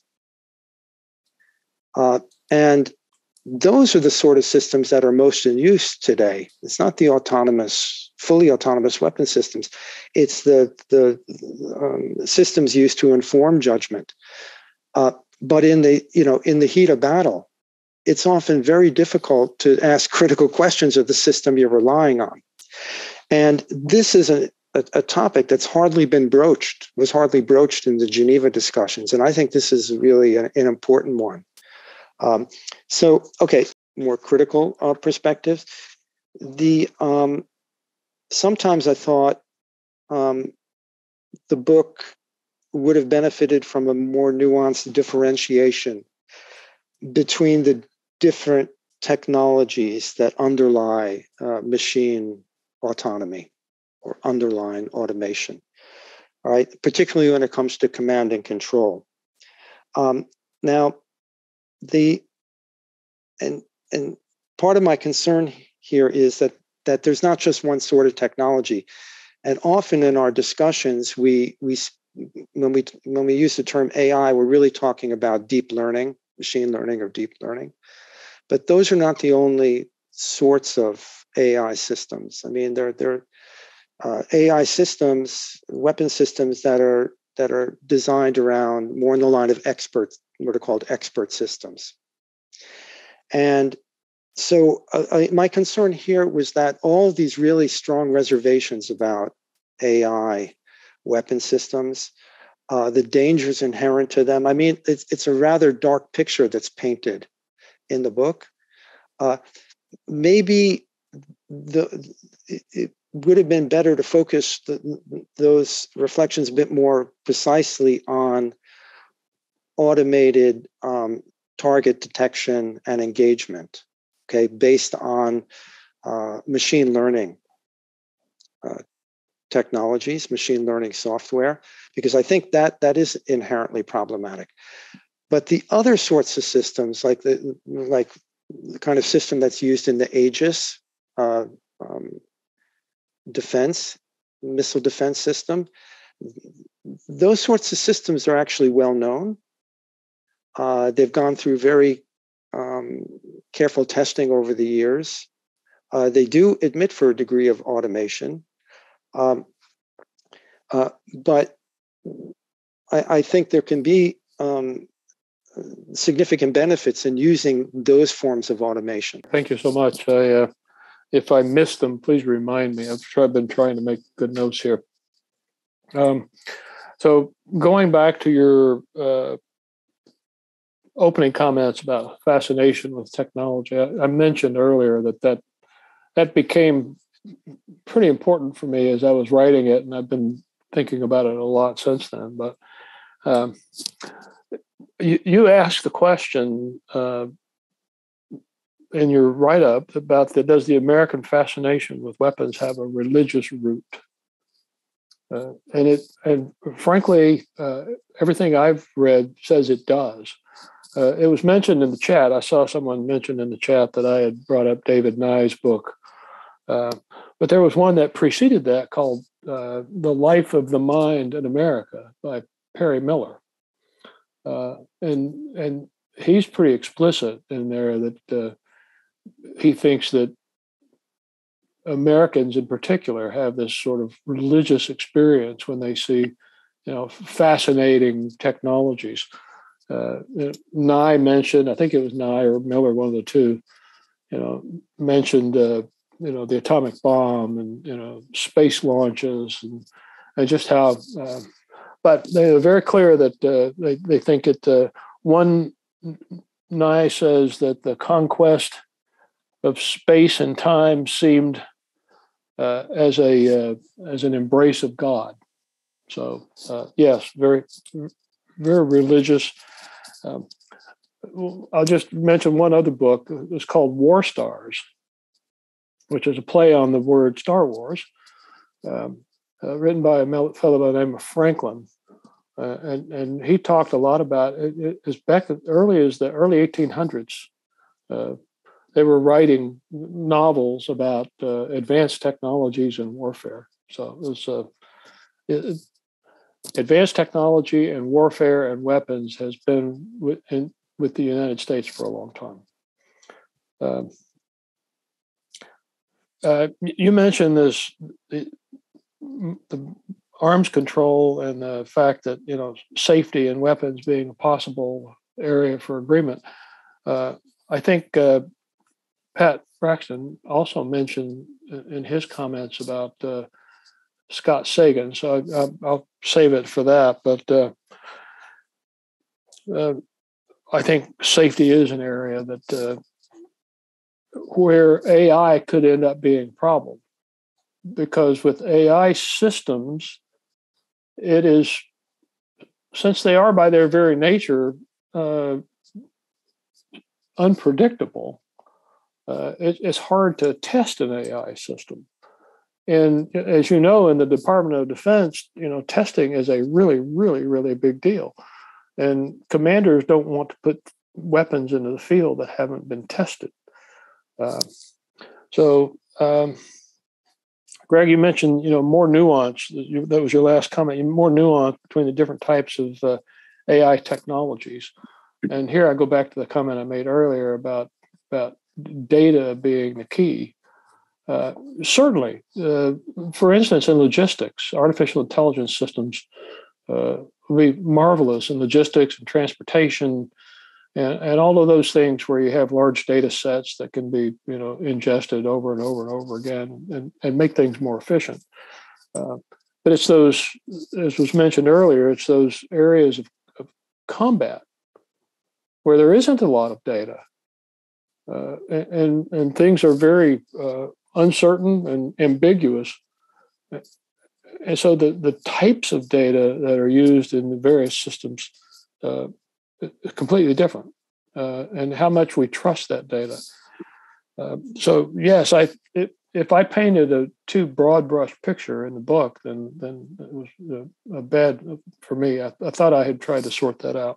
uh, and those are the sort of systems that are most in use today. It's not the autonomous, fully autonomous weapon systems. It's the the um, systems used to inform judgment. Uh, but in the you know in the heat of battle, it's often very difficult to ask critical questions of the system you're relying on. And this is a, a, a topic that's hardly been broached, was hardly broached in the Geneva discussions. And I think this is really an, an important one. Um, so, okay, more critical uh, perspectives. The um, sometimes I thought um, the book would have benefited from a more nuanced differentiation between the different technologies that underlie uh, machine autonomy or underline automation. All right, particularly when it comes to command and control. Um, now. The and and part of my concern here is that that there's not just one sort of technology, and often in our discussions we we when we when we use the term A I, we're really talking about deep learning, machine learning, or deep learning, but those are not the only sorts of A I systems. I mean, there there are uh, A I systems, weapon systems that are that are designed around more in the line of experts, what are called expert systems. And so uh, I, my concern here was that all of these really strong reservations about A I weapon systems, uh, the dangers inherent to them. I mean, it's, it's a rather dark picture that's painted in the book. Uh, maybe the it, it would have been better to focus the, those reflections a bit more precisely on automated um, target detection and engagement, okay, based on uh, machine learning uh, technologies, machine learning software, because I think that that is inherently problematic. But the other sorts of systems, like the like the kind of system that's used in the Aegis uh, um, defense, missile defense system, those sorts of systems are actually well known. Uh, they've gone through very um, careful testing over the years. Uh, they do admit for a degree of automation, um, uh, but I, I think there can be um, significant benefits in using those forms of automation. Thank you so much. I, uh, if I missed them, please remind me. I've, tried, been trying to make good notes here. Um, so going back to your uh, opening comments about fascination with technology, I, I mentioned earlier that, that that became pretty important for me as I was writing it, and I've been thinking about it a lot since then. But um, you, you asked the question uh, in your write-up about the, does the American fascination with weapons have a religious root? Uh, and it, and frankly, uh, everything I've read says it does. Uh, it was mentioned in the chat. I saw someone mention in the chat that I had brought up David Nye's book, uh, but there was one that preceded that called uh, "The Life of the Mind in America" by Perry Miller, uh, and and he's pretty explicit in there that uh, he thinks that Americans in particular have this sort of religious experience when they see, you know, fascinating technologies. Uh, Nye mentioned, I think it was Nye or Miller, one of the two, you know, mentioned, uh, you know, the atomic bomb and, you know, space launches and, and just how uh, but they're very clear that uh, they, they think it, uh, one Nye says that the conquest of space and time seemed uh, as a uh, as an embrace of God. So uh, yes, very very religious. Um, I'll just mention one other book. It's called War Stars, which is a play on the word Star Wars, um, uh, written by a fellow by the name of Franklin. Uh, and, and he talked a lot about it. It was back as early as the early eighteen hundreds. Uh, they were writing novels about uh, advanced technologies in warfare. So it was uh, it, advanced technology and warfare and weapons has been with, in, with the United States for a long time. Um, uh, you mentioned this, the, the arms control and the fact that, you know, safety and weapons being a possible area for agreement. Uh, I think uh, Pat Braxton also mentioned in his comments about uh, Scott Sagan, so I, I'll save it for that. But uh, uh, I think safety is an area that uh, where A I could end up being a problem, because with A I systems, it is, since they are by their very nature uh, unpredictable, uh, it, it's hard to test an A I system. And as you know, in the Department of Defense, you know, testing is a really, really, really big deal. And commanders don't want to put weapons into the field that haven't been tested. Uh, so, um, Greg, you mentioned, you know, more nuance. That was your last comment. More nuance between the different types of uh, A I technologies. And here I go back to the comment I made earlier about about data being the key. Uh, certainly, uh, for instance, in logistics, artificial intelligence systems uh, will be marvelous in logistics and transportation, and, and all of those things where you have large data sets that can be, you know, ingested over and over and over again and, and make things more efficient. Uh, but it's those, as was mentioned earlier, it's those areas of, of combat where there isn't a lot of data, uh, and and things are very uh, uncertain and ambiguous. And so the, the types of data that are used in the various systems uh, is completely different, uh, and how much we trust that data. Uh, so yes, I it, if I painted a too broad brush picture in the book, then then it was a, a bad for me. I, I thought I had tried to sort that out.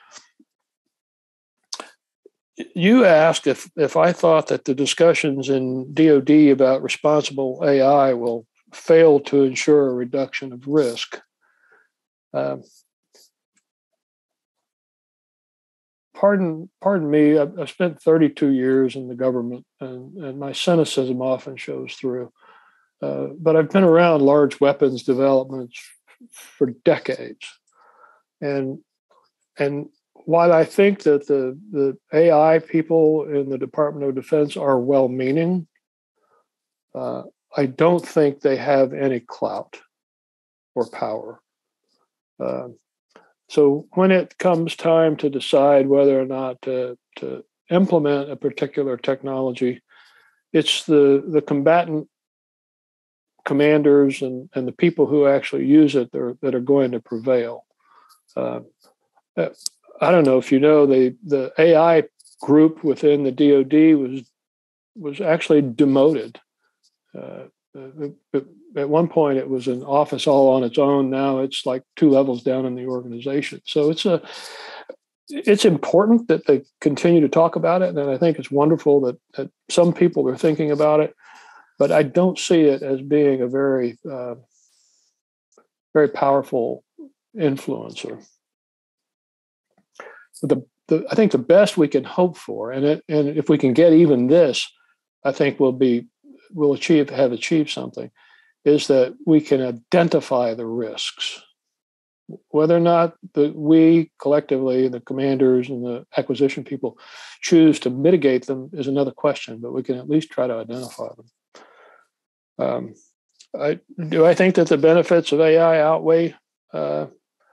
You asked if if I thought that the discussions in D O D about responsible A I will fail to ensure a reduction of risk. Uh, pardon, pardon me. I've, I've spent thirty-two years in the government, and, and my cynicism often shows through. Uh, but I've been around large weapons developments for decades, and and. While I think that the, the A I people in the Department of Defense are well-meaning, uh, I don't think they have any clout or power. Uh, so when it comes time to decide whether or not to, to implement a particular technology, it's the, the combatant commanders and, and the people who actually use it that are, that are going to prevail. Uh, I don't know if you know, the, the A I group within the D O D was was actually demoted. Uh, at one point, it was an office all on its own. Now it's like two levels down in the organization. So it's a it's important that they continue to talk about it, and I think it's wonderful that, that some people are thinking about it. But I don't see it as being a very uh, very powerful influencer. The, the, I think the best we can hope for, and it, and if we can get even this, I think we'll be we'll achieve have achieved something, is that we can identify the risks. Whether or not the, we collectively, the commanders and the acquisition people, choose to mitigate them is another question, but we can at least try to identify them. Um, I, do I think that the benefits of A I outweigh uh,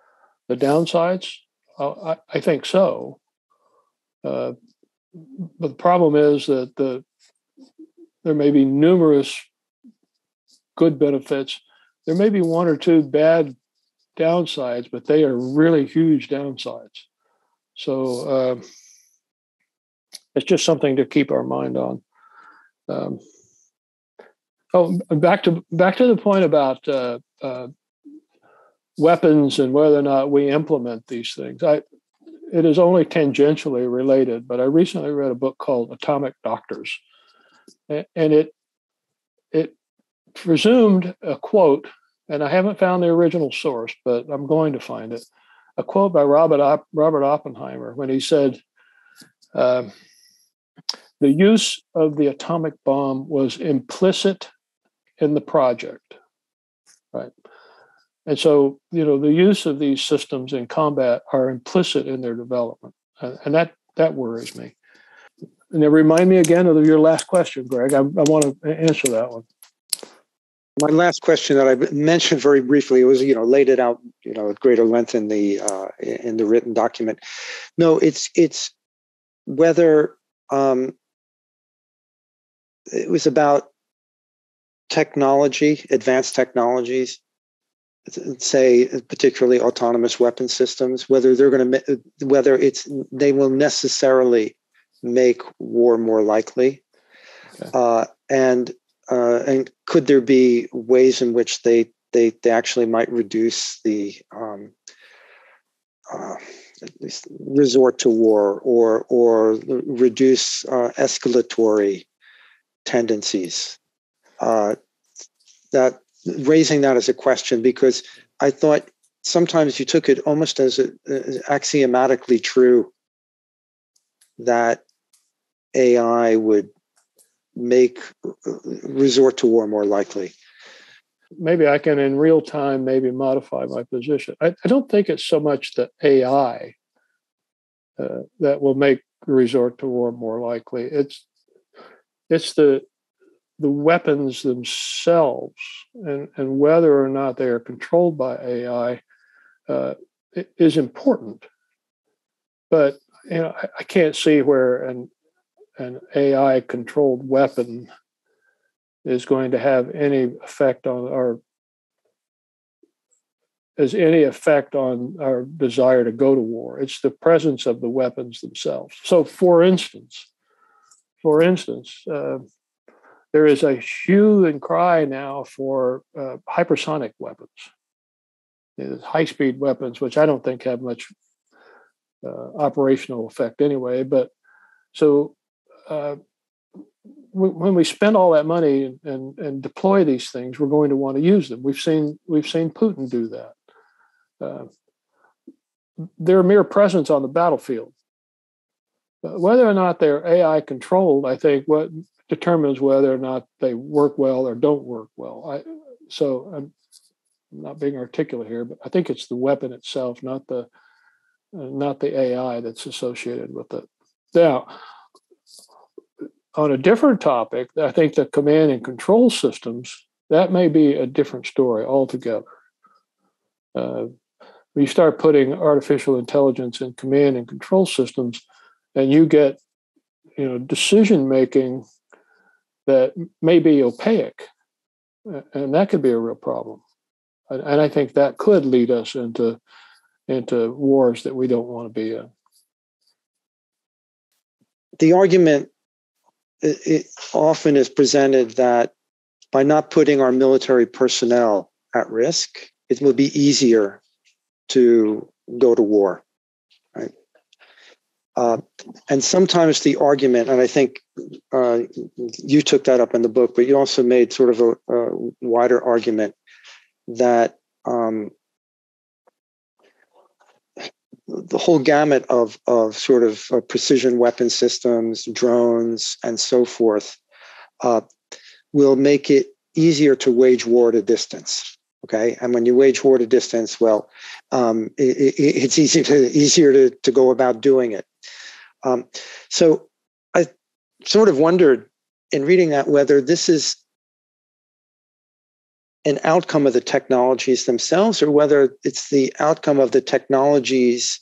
The downsides, uh, I, I think so. Uh, but the problem is that the there may be numerous good benefits. There may be one or two bad downsides, but they are really huge downsides. So uh, it's just something to keep our mind on. Um, oh, back to back to the point about uh, uh, weapons and whether or not we implement these things. I, it is only tangentially related, but I recently read a book called Atomic Doctors, and it it presumed a quote, and I haven't found the original source, but I'm going to find it. A quote by Robert Op- Robert Oppenheimer when he said, uh, "The use of the atomic bomb was implicit in the project." Right. And so, you know, the use of these systems in combat are implicit in their development. And, and that that worries me. And then remind me again of your last question, Greg. I, I want to answer that one. My last question that I mentioned very briefly, it was, you know, laid it out, you know, at greater length in the uh, in the written document. No, it's it's whether um, it was about technology, advanced technologies, say particularly autonomous weapon systems, whether they're going to, whether it's they will necessarily make war more likely, okay. uh, and uh, and could there be ways in which they they, they actually might reduce the um, uh, at least resort to war or or reduce uh, escalatory tendencies? Uh, that raising that as a question, because I thought sometimes you took it almost as, a, as axiomatically true that A I would make resort to war more likely. Maybe I can, in real time, maybe modify my position. I, I don't think it's so much the A I uh, that will make resort to war more likely. It's it's the the weapons themselves, and, and whether or not they are controlled by A I uh, is important. But you know, I, I can't see where an an A I controlled weapon is going to have any effect on our has any effect on our desire to go to war. It's the presence of the weapons themselves. So, for instance, for instance, uh, there is a hue and cry now for uh, hypersonic weapons, high-speed weapons, which I don't think have much uh, operational effect anyway. But so uh, w- when we spend all that money and, and, and deploy these things, we're going to want to use them. We've seen we've seen Putin do that. Uh, they're mere presence on the battlefield. But whether or not they're A I controlled, I think what determines whether or not they work well or don't work well. I, so I'm not being articulate here, but I think it's the weapon itself, not the uh, not the A I that's associated with it. Now, on a different topic, I think the command and control systems, that may be a different story altogether. Uh, when you start putting artificial intelligence in command and control systems, and you get, you know, decision making that may be opaque, and that could be a real problem. And I think that could lead us into into wars that we don't want to be in. The argument it, it often is presented that by not putting our military personnel at risk, it will be easier to go to war, right? Uh, and sometimes the argument, and I think uh, you took that up in the book, but you also made sort of a, a wider argument that um, the whole gamut of, of sort of uh, precision weapon systems, drones, and so forth uh, will make it easier to wage war at a distance. Okay, and when you wage war at a distance, well, um, it, it, it's easy to easier to, to go about doing it. Um, so I sort of wondered in reading that whether this is an outcome of the technologies themselves, or whether it's the outcome of the technologies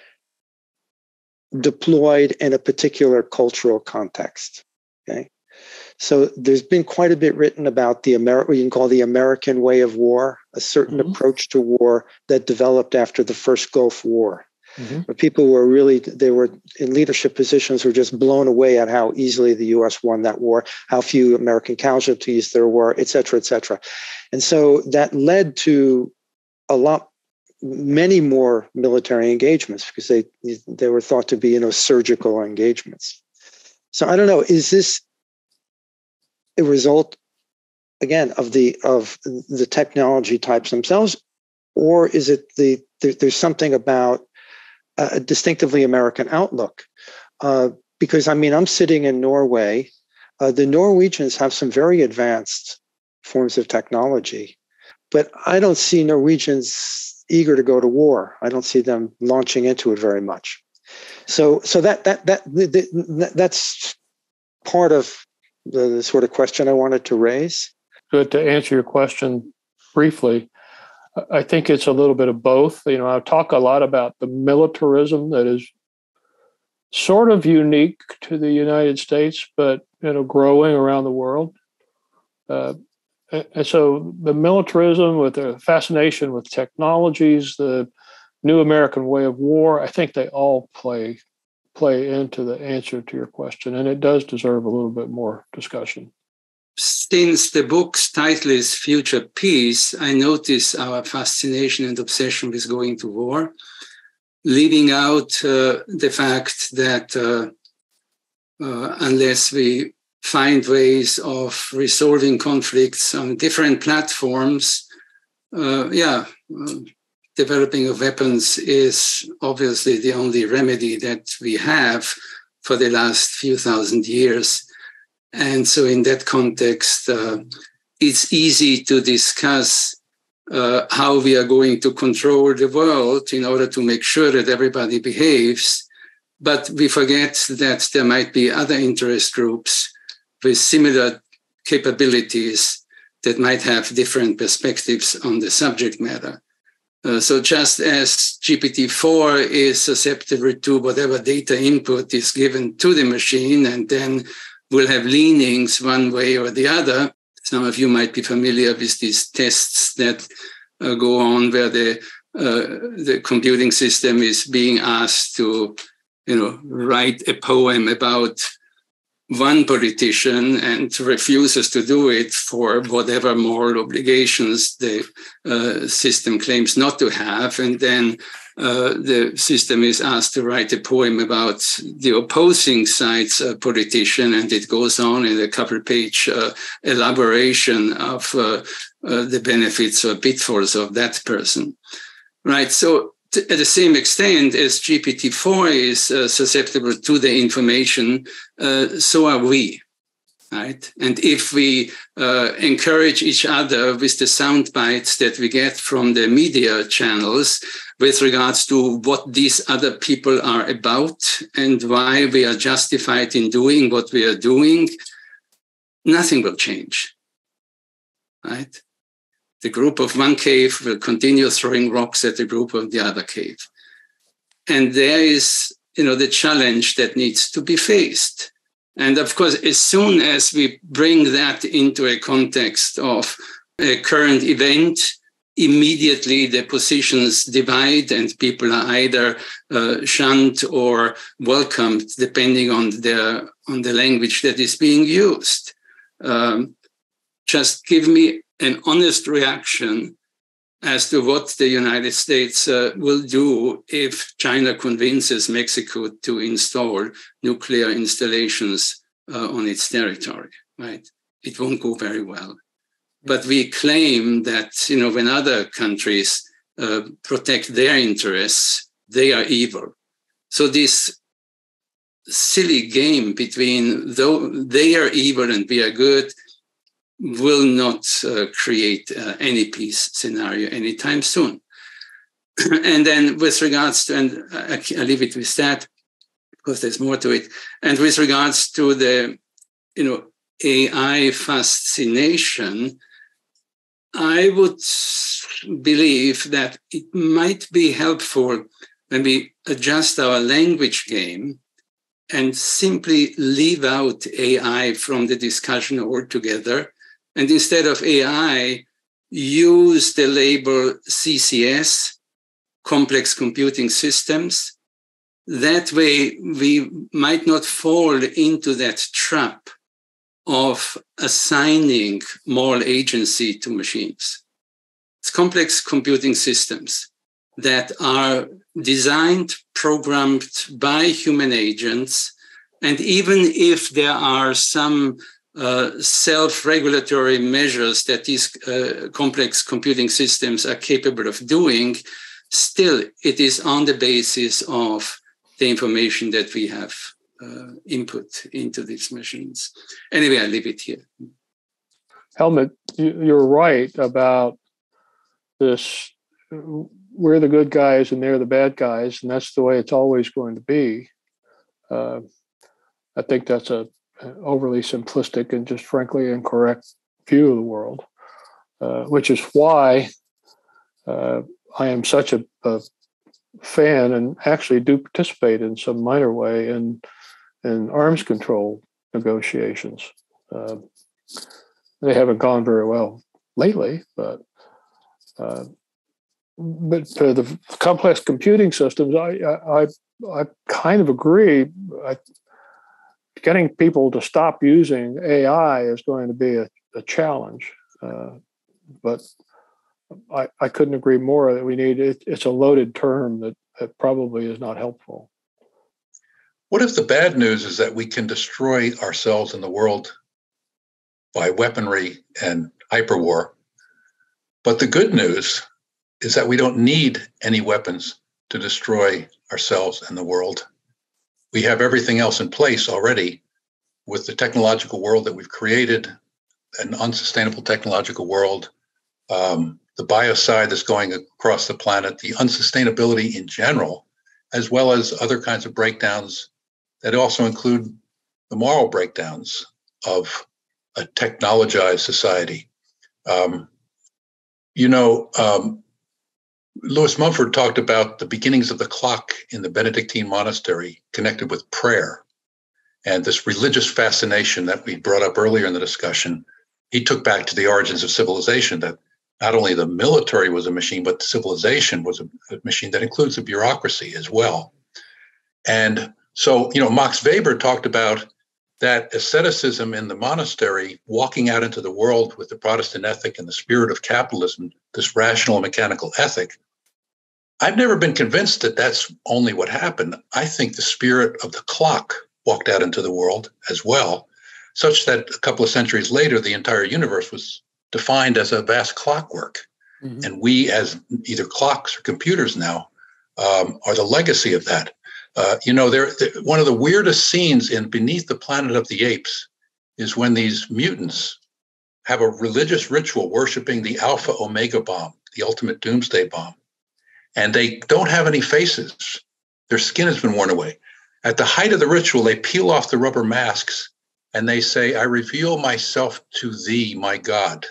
deployed in a particular cultural context. Okay, so there's been quite a bit written about the Amer- what you can call the American way of war, a certain mm-hmm. approach to war that developed after the first Gulf War. Mm-hmm. Where people were really, they were in leadership positions, were just blown away at how easily the U S won that war, how few American casualties there were, et cetera, et cetera. And so that led to a lot, many more military engagements because they they were thought to be, you know, surgical engagements. So I don't know, is this a result, again, of the of the technology types themselves, or is it the there, there's something about a distinctively American outlook? Uh, because I mean, I'm sitting in Norway. Uh, the Norwegians have some very advanced forms of technology, but I don't see Norwegians eager to go to war. I don't see them launching into it very much. So, so that that that, that that's part of the, the sort of question I wanted to raise. Good. To answer your question briefly, I think it's a little bit of both. You know, I talk a lot about the militarism that is sort of unique to the United States, but, you know, growing around the world. Uh, and so the militarism with the fascination with technologies, the new American way of war, I think they all play play into the answer to your question, and it does deserve a little bit more discussion. Since the book's title is Future Peace, I notice our fascination and obsession with going to war, leaving out uh, the fact that uh, uh, unless we find ways of resolving conflicts on different platforms, uh, yeah, uh, developing of weapons is obviously the only remedy that we have for the last few thousand years. And so in that context, uh, it's easy to discuss uh, how we are going to control the world in order to make sure that everybody behaves. But we forget that there might be other interest groups with similar capabilities that might have different perspectives on the subject matter. Uh, so just as G P T four is susceptible to whatever data input is given to the machine and then will have leanings one way or the other. Some of you might be familiar with these tests that uh, go on where the uh, the computing system is being asked to, you know, write a poem about one politician and refuses to do it for whatever moral obligations the uh, system claims not to have. And then uh, the system is asked to write a poem about the opposing side's uh, politician, and it goes on in a couple-page uh, elaboration of uh, uh, the benefits or pitfalls of that person. Right, so to, at the same extent as G P T four is uh, susceptible to the information, uh, so are we, right? And if we uh, encourage each other with the sound bites that we get from the media channels with regards to what these other people are about and why we are justified in doing what we are doing, nothing will change, right? The group of one cave will continue throwing rocks at the group of the other cave. And there is, you know, the challenge that needs to be faced. And of course, as soon as we bring that into a context of a current event, immediately the positions divide and people are either uh, shunned or welcomed, depending on the, on the language that is being used. Um, just give me an honest reaction as to what the United States uh, will do if China convinces Mexico to install nuclear installations uh, on its territory, right? It won't go very well. But we claim that, you know, when other countries uh, protect their interests, they are evil. So this silly game between though they are evil and we are good will not uh, create uh, any peace scenario anytime soon. And then with regards to, and I, I leave it with that because there's more to it. And with regards to the, you know, A I fascination, I would believe that it might be helpful when we adjust our language game and simply leave out A I from the discussion altogether. And instead of A I, use the label C C S, complex computing systems. That way, we might not fall into that trap of assigning moral agency to machines. It's complex computing systems that are designed, programmed by human agents. And even if there are some uh, self-regulatory measures that these uh, complex computing systems are capable of doing, still it is on the basis of the information that we have uh, input into these machines. Anyway, I'll leave it here. Helmut, you're right about this. We're the good guys and they're the bad guys, and that's the way it's always going to be. Uh, I think that's a an overly simplistic and just frankly incorrect view of the world, uh, which is why uh, I am such a, a fan and actually do participate in some minor way in in arms control negotiations. Uh, they haven't gone very well lately, but uh, but for the complex computing systems, I I I, I kind of agree. I, getting people to stop using A I is going to be a, a challenge, uh, but I, I couldn't agree more that we need it. It's a loaded term that, that probably is not helpful. What if the bad news is that we can destroy ourselves and the world by weaponry and hyperwar? But the good news is that we don't need any weapons to destroy ourselves and the world. We have everything else in place already with the technological world that we've created, an unsustainable technological world, um, the biocide that's going across the planet, the unsustainability in general, as well as other kinds of breakdowns that also include the moral breakdowns of a technologized society. Um, you know, um, Lewis Mumford talked about the beginnings of the clock in the Benedictine monastery connected with prayer and this religious fascination that we brought up earlier in the discussion. He took back to the origins of civilization, that not only the military was a machine, but civilization was a, a machine that includes the bureaucracy as well. And so, you know, Max Weber talked about that asceticism in the monastery, walking out into the world with the Protestant ethic and the spirit of capitalism, this rational and mechanical ethic. I've never been convinced that that's only what happened. I think the spirit of the clock walked out into the world as well, such that a couple of centuries later, the entire universe was defined as a vast clockwork. Mm-hmm. And we, as either clocks or computers now, um, are the legacy of that. Uh, you know, there, one of the weirdest scenes in Beneath the Planet of the Apes is when these mutants have a religious ritual worshiping the Alpha Omega bomb, the ultimate doomsday bomb. And they don't have any faces. Their skin has been worn away. At the height of the ritual, they peel off the rubber masks and they say, "I reveal myself to thee, my God."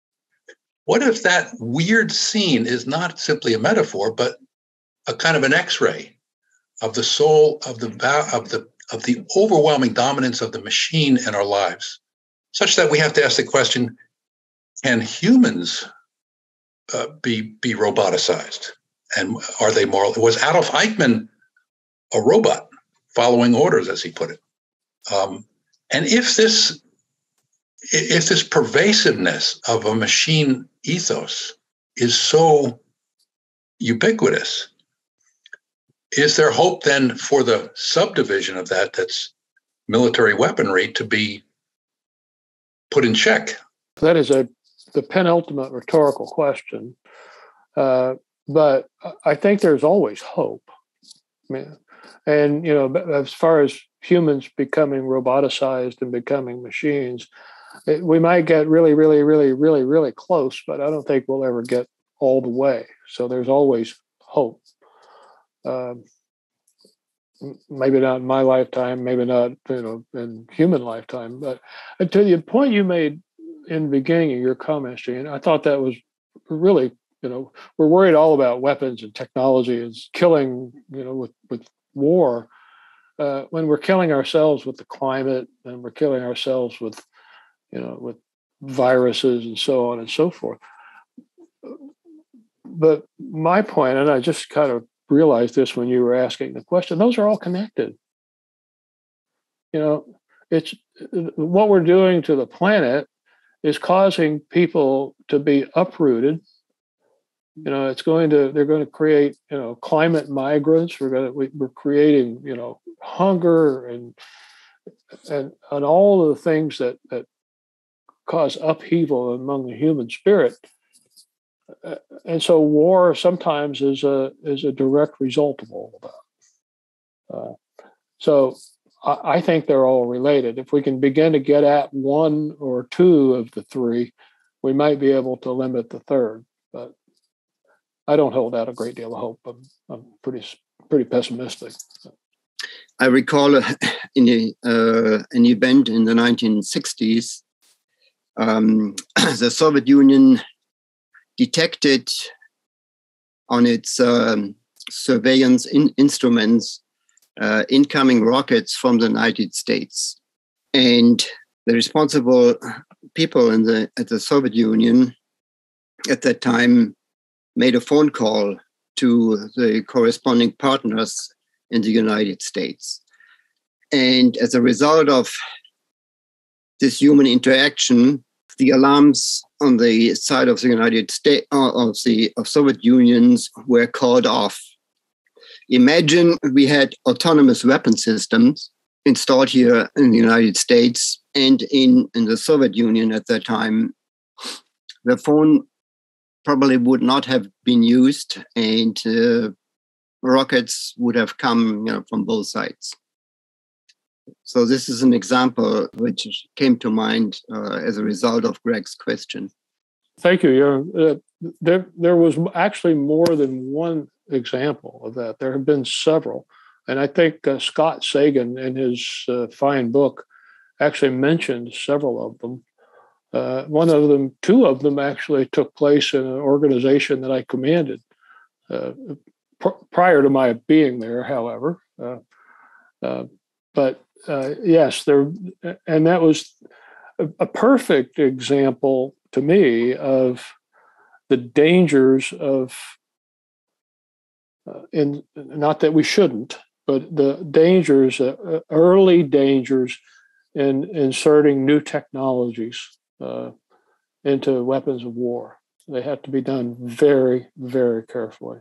What if that weird scene is not simply a metaphor, but a kind of an X-ray of the soul of the of the of the overwhelming dominance of the machine in our lives, such that we have to ask the question: can humans uh, be be roboticized? And are they moral? Was Adolf Eichmann a robot following orders, as he put it? Um, and if this, if this pervasiveness of a machine ethos is so ubiquitous, is there hope then for the subdivision of that, that's military weaponry, to be put in check? That is a the penultimate rhetorical question. Uh, But I think there's always hope. I mean, and, you know, as far as humans becoming roboticized and becoming machines, it, we might get really, really, really, really, really close, but I don't think we'll ever get all the way. So there's always hope. Um, maybe not in my lifetime, maybe not, you know, in human lifetime. But to the point you made, in the beginning of your comments, Gene, I thought that was really, you know, we're worried all about weapons and technology is killing, you know, with, with war. Uh, when we're killing ourselves with the climate and we're killing ourselves with, you know, with viruses and so on and so forth. But my point, and I just kind of realized this when you were asking the question, those are all connected. You know, it's what we're doing to the planet is causing people to be uprooted. You know, it's going to, they're going to create, you know, climate migrants. We're going to, we're creating, you know, hunger and, and, and all of the things that, that cause upheaval among the human spirit. And so war sometimes is a, is a direct result of all of that. Uh, so I, I think they're all related. If we can begin to get at one or two of the three, we might be able to limit the third, but I don't hold out a great deal of hope. I'm, I'm pretty, pretty pessimistic. I recall uh, in a, uh, an event in the nineteen sixties, um, the Soviet Union detected on its um, surveillance in instruments uh, incoming rockets from the United States. And the responsible people in the at the Soviet Union at that time made a phone call to the corresponding partners in the United States. And as a result of this human interaction, the alarms on the side of the United States, uh, of the of Soviet Unions, were called off. Imagine we had autonomous weapon systems installed here in the United States and in, in the Soviet Union at that time. The phone probably would not have been used, and uh, rockets would have come, you know, from both sides. So this is an example which came to mind uh, as a result of Greg's question. Thank you, Jörn. Uh, there, there was actually more than one example of that. There have been several. And I think uh, Scott Sagan, in his uh, fine book, actually mentioned several of them. Uh, one of them, two of them actually took place in an organization that I commanded uh, pr- prior to my being there, however. Uh, uh, but uh, yes, there, and that was a, a perfect example to me of the dangers of, uh, in not that we shouldn't, but the dangers, uh, early dangers in inserting new technologies uh, into weapons of war. They have to be done very, very carefully.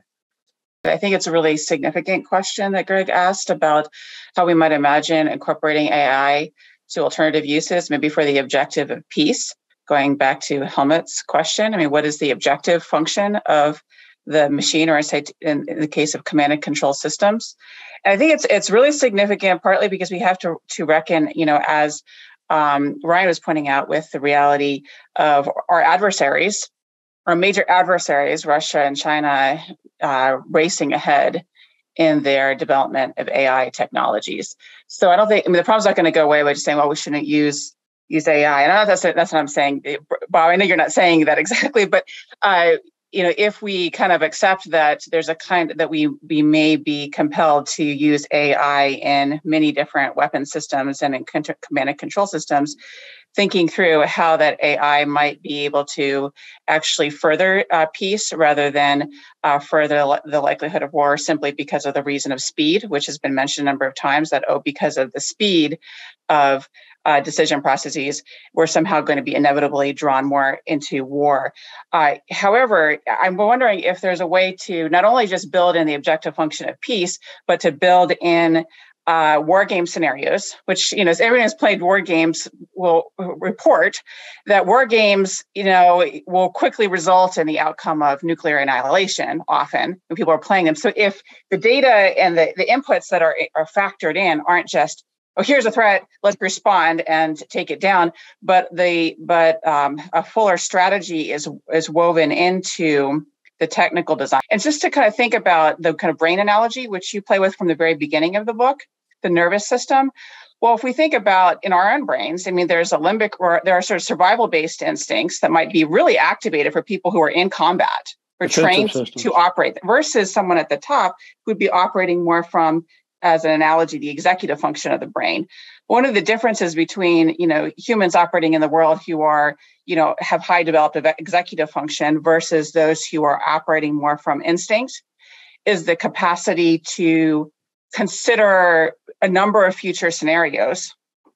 I think it's a really significant question that Greg asked about how we might imagine incorporating A I to alternative uses, maybe for the objective of peace. Going back to Helmut's question, I mean, what is the objective function of the machine, or I say in, in the case of command and control systems? And I think it's it's really significant, partly because we have to to reckon, you know, as um, Ryan was pointing out, with the reality of our adversaries, our major adversaries, Russia and China, uh, racing ahead in their development of A I technologies. So I don't think, I mean, the problem's not going to go away by just saying, well, we shouldn't use use A I. And I know that's that's what I'm saying, Bob. I know you're not saying that exactly, but uh, you know, if we kind of accept that there's a kind that we we may be compelled to use A I in many different weapon systems and in command and control systems, thinking through how that A I might be able to actually further uh, peace rather than uh, further li- the likelihood of war, simply because of the reason of speed, which has been mentioned a number of times, that, oh, because of the speed of uh, decision processes, we're somehow going to be inevitably drawn more into war. Uh, however, I'm wondering if there's a way to not only just build in the objective function of peace, but to build in Uh, war game scenarios, which, you know, as everyone who's played war games will report that war games, you know, will quickly result in the outcome of nuclear annihilation often when people are playing them. So if the data and the, the inputs that are, are factored in aren't just, oh, here's a threat, let's respond and take it down, but the but um, a fuller strategy is is woven into the technical design. And just to kind of think about the kind of brain analogy, which you play with from the very beginning of the book, the nervous system. Well, if we think about in our own brains, I mean, there's a limbic, or there are sort of survival-based instincts that might be really activated for people who are in combat, or trained systems. to operate, versus someone at the top who would be operating more from, as an analogy, the executive function of the brain. One of the differences between, you know, humans operating in the world who are, you know, have high developed executive function versus those who are operating more from instinct is the capacity to consider a number of future scenarios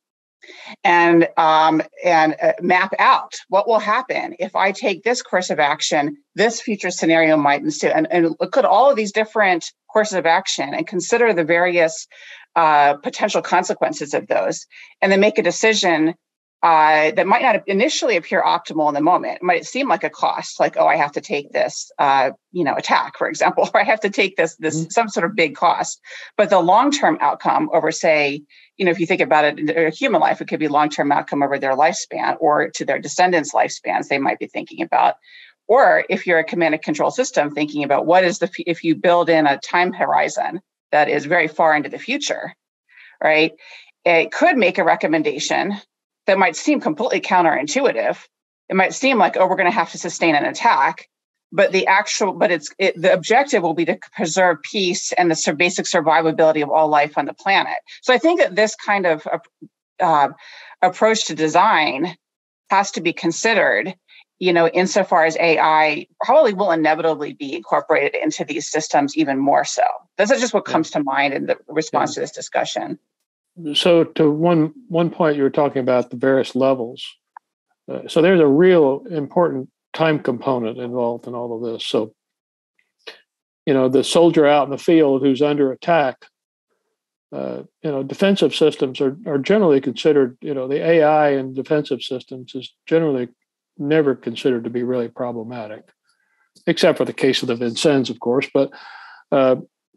and um, and uh, map out what will happen if I take this course of action. This future scenario might ensue, and, and look at all of these different courses of action and consider the various uh, potential consequences of those, and then make a decision uh, that might not initially appear optimal in the moment. It might seem like a cost, like, oh, I have to take this, uh, you know, attack, for example, or I have to take this, this mm-hmm. some sort of big cost. But the long-term outcome over, say, you know, if you think about it in a human life, it could be long-term outcome over their lifespan or to their descendants' lifespans they might be thinking about. Or if you're a command and control system, thinking about what is the, if you build in a time horizon that is very far into the future, right? It could make a recommendation that might seem completely counterintuitive. It might seem like, oh, we're going to have to sustain an attack, but the actual, but it's it, the objective will be to preserve peace and the basic survivability of all life on the planet. So I think that this kind of uh, approach to design has to be considered, you know, insofar as A I probably will inevitably be incorporated into these systems even more so. This is just what comes to mind in the response yeah. to this discussion. So to one one point, you were talking about the various levels. Uh, so there's a real important time component involved in all of this. So, you know, the soldier out in the field who's under attack, uh, you know, defensive systems are, are generally considered, you know, the A I in defensive systems is generally never considered to be really problematic, except for the case of the Vincennes, of course. But uh,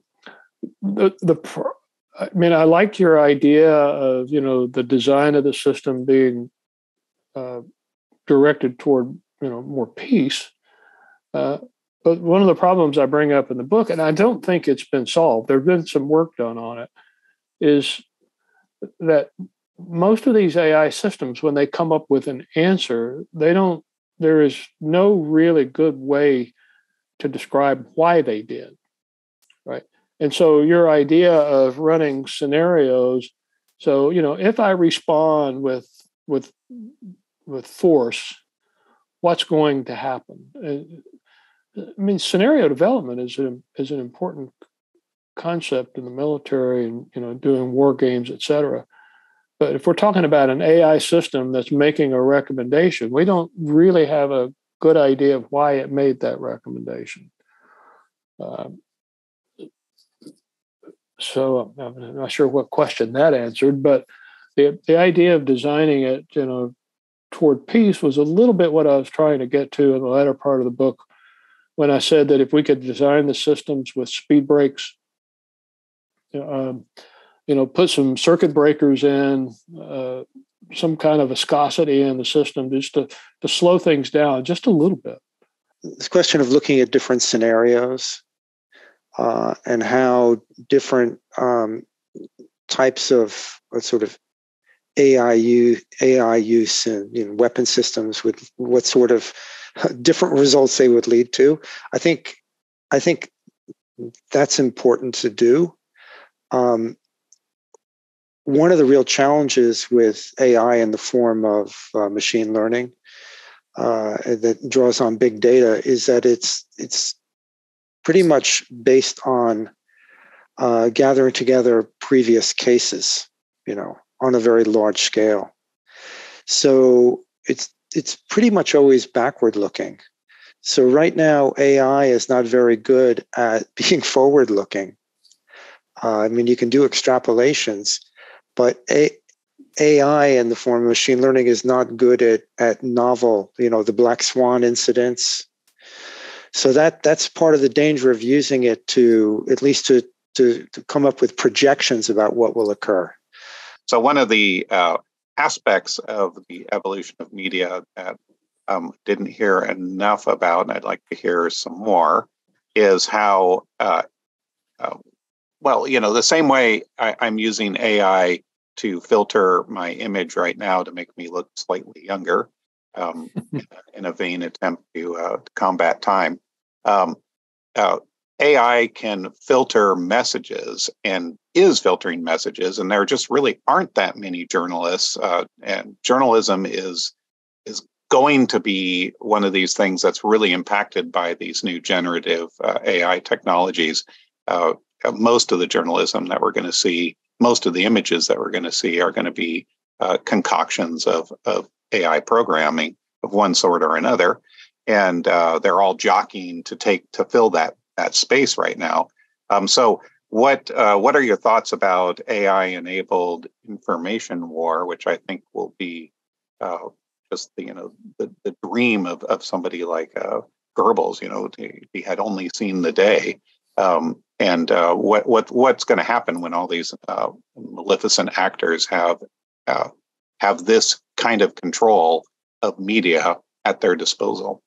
the the I mean, I like your idea of, you know, the design of the system being uh, directed toward, you know, more peace. Uh, but one of the problems I bring up in the book, and I don't think it's been solved, there's been some work done on it, is that most of these A I systems, when they come up with an answer, they don't, there is no really good way to describe why they did, right? And so your idea of running scenarios, so, you know, if I respond with with with force, what's going to happen? I mean, scenario development is an, is an important concept in the military and, you know, doing war games, et cetera. But if we're talking about an A I system that's making a recommendation, we don't really have a good idea of why it made that recommendation. Um, So I'm not sure what question that answered, but the the idea of designing it, you know, toward peace was a little bit what I was trying to get to in the latter part of the book when I said that if we could design the systems with speed brakes, um, you know, put some circuit breakers in, uh, some kind of viscosity in the system just to, to slow things down just a little bit. This question of looking at different scenarios. Uh, and how different um, types of sort of A I use, A I use in you know, weapon systems with what sort of different results they would lead to. I think, I think that's important to do. Um, one of the real challenges with A I in the form of uh, machine learning uh, that draws on big data is that it's it's pretty much based on uh, gathering together previous cases, you know, on a very large scale. So it's it's pretty much always backward looking. So right now, A I is not very good at being forward looking. Uh, I mean, you can do extrapolations, but A- AI in the form of machine learning is not good at at novel, you know, the black swan incidents. So that that's part of the danger of using it to at least to to, to come up with projections about what will occur. So one of the uh, aspects of the evolution of media that um, didn't hear enough about, and I'd like to hear some more, is how uh, uh, well, you know, the same way I, I'm using A I to filter my image right now to make me look slightly younger, um, in a vain attempt to, uh, to combat time. Um, uh, A I can filter messages and is filtering messages, and there just really aren't that many journalists. Uh, and journalism is is going to be one of these things that's really impacted by these new generative uh, A I technologies. Uh, most of the journalism that we're going to see, most of the images that we're going to see are going to be uh, concoctions of, of A I programming of one sort or another. And uh, they're all jockeying to take to fill that that space right now. Um, so what uh, what are your thoughts about A I-enabled information war, which I think will be uh, just the, you know, the, the dream of, of somebody like uh, Goebbels, you know, he, he had only seen the day. Um, and uh, what what what's going to happen when all these uh, maleficent actors have uh, have this kind of control of media at their disposal?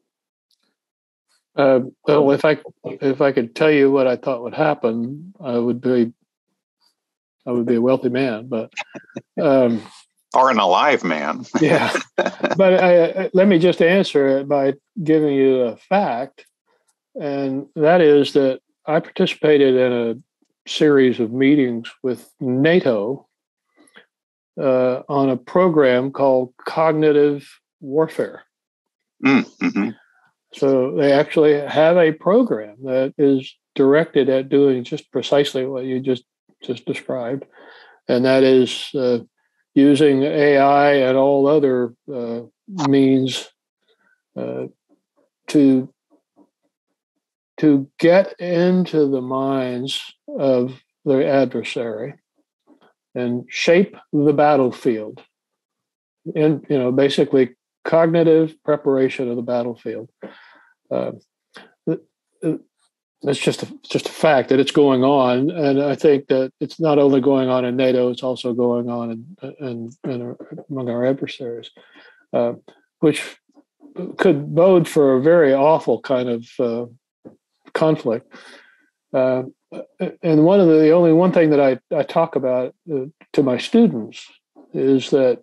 Uh, well, if I if I could tell you what I thought would happen, I would be I would be a wealthy man. But um, or an alive man. Yeah. But I, let me just answer it by giving you a fact, and that is that I participated in a series of meetings with NATO uh, on a program called Cognitive Warfare. Mm-hmm. So they actually have a program that is directed at doing just precisely what you just, just described, and that is uh, using A I and all other uh, means uh, to to get into the minds of the adversary and shape the battlefield. And, you know, basically cognitive preparation of the battlefield. Uh, it's just a, just a fact that it's going on, and I think that it's not only going on in NATO; it's also going on in, in, in among our adversaries, uh, which could bode for a very awful kind of uh, conflict. Uh, and one of the, the only one thing that I, I talk about uh, to my students is that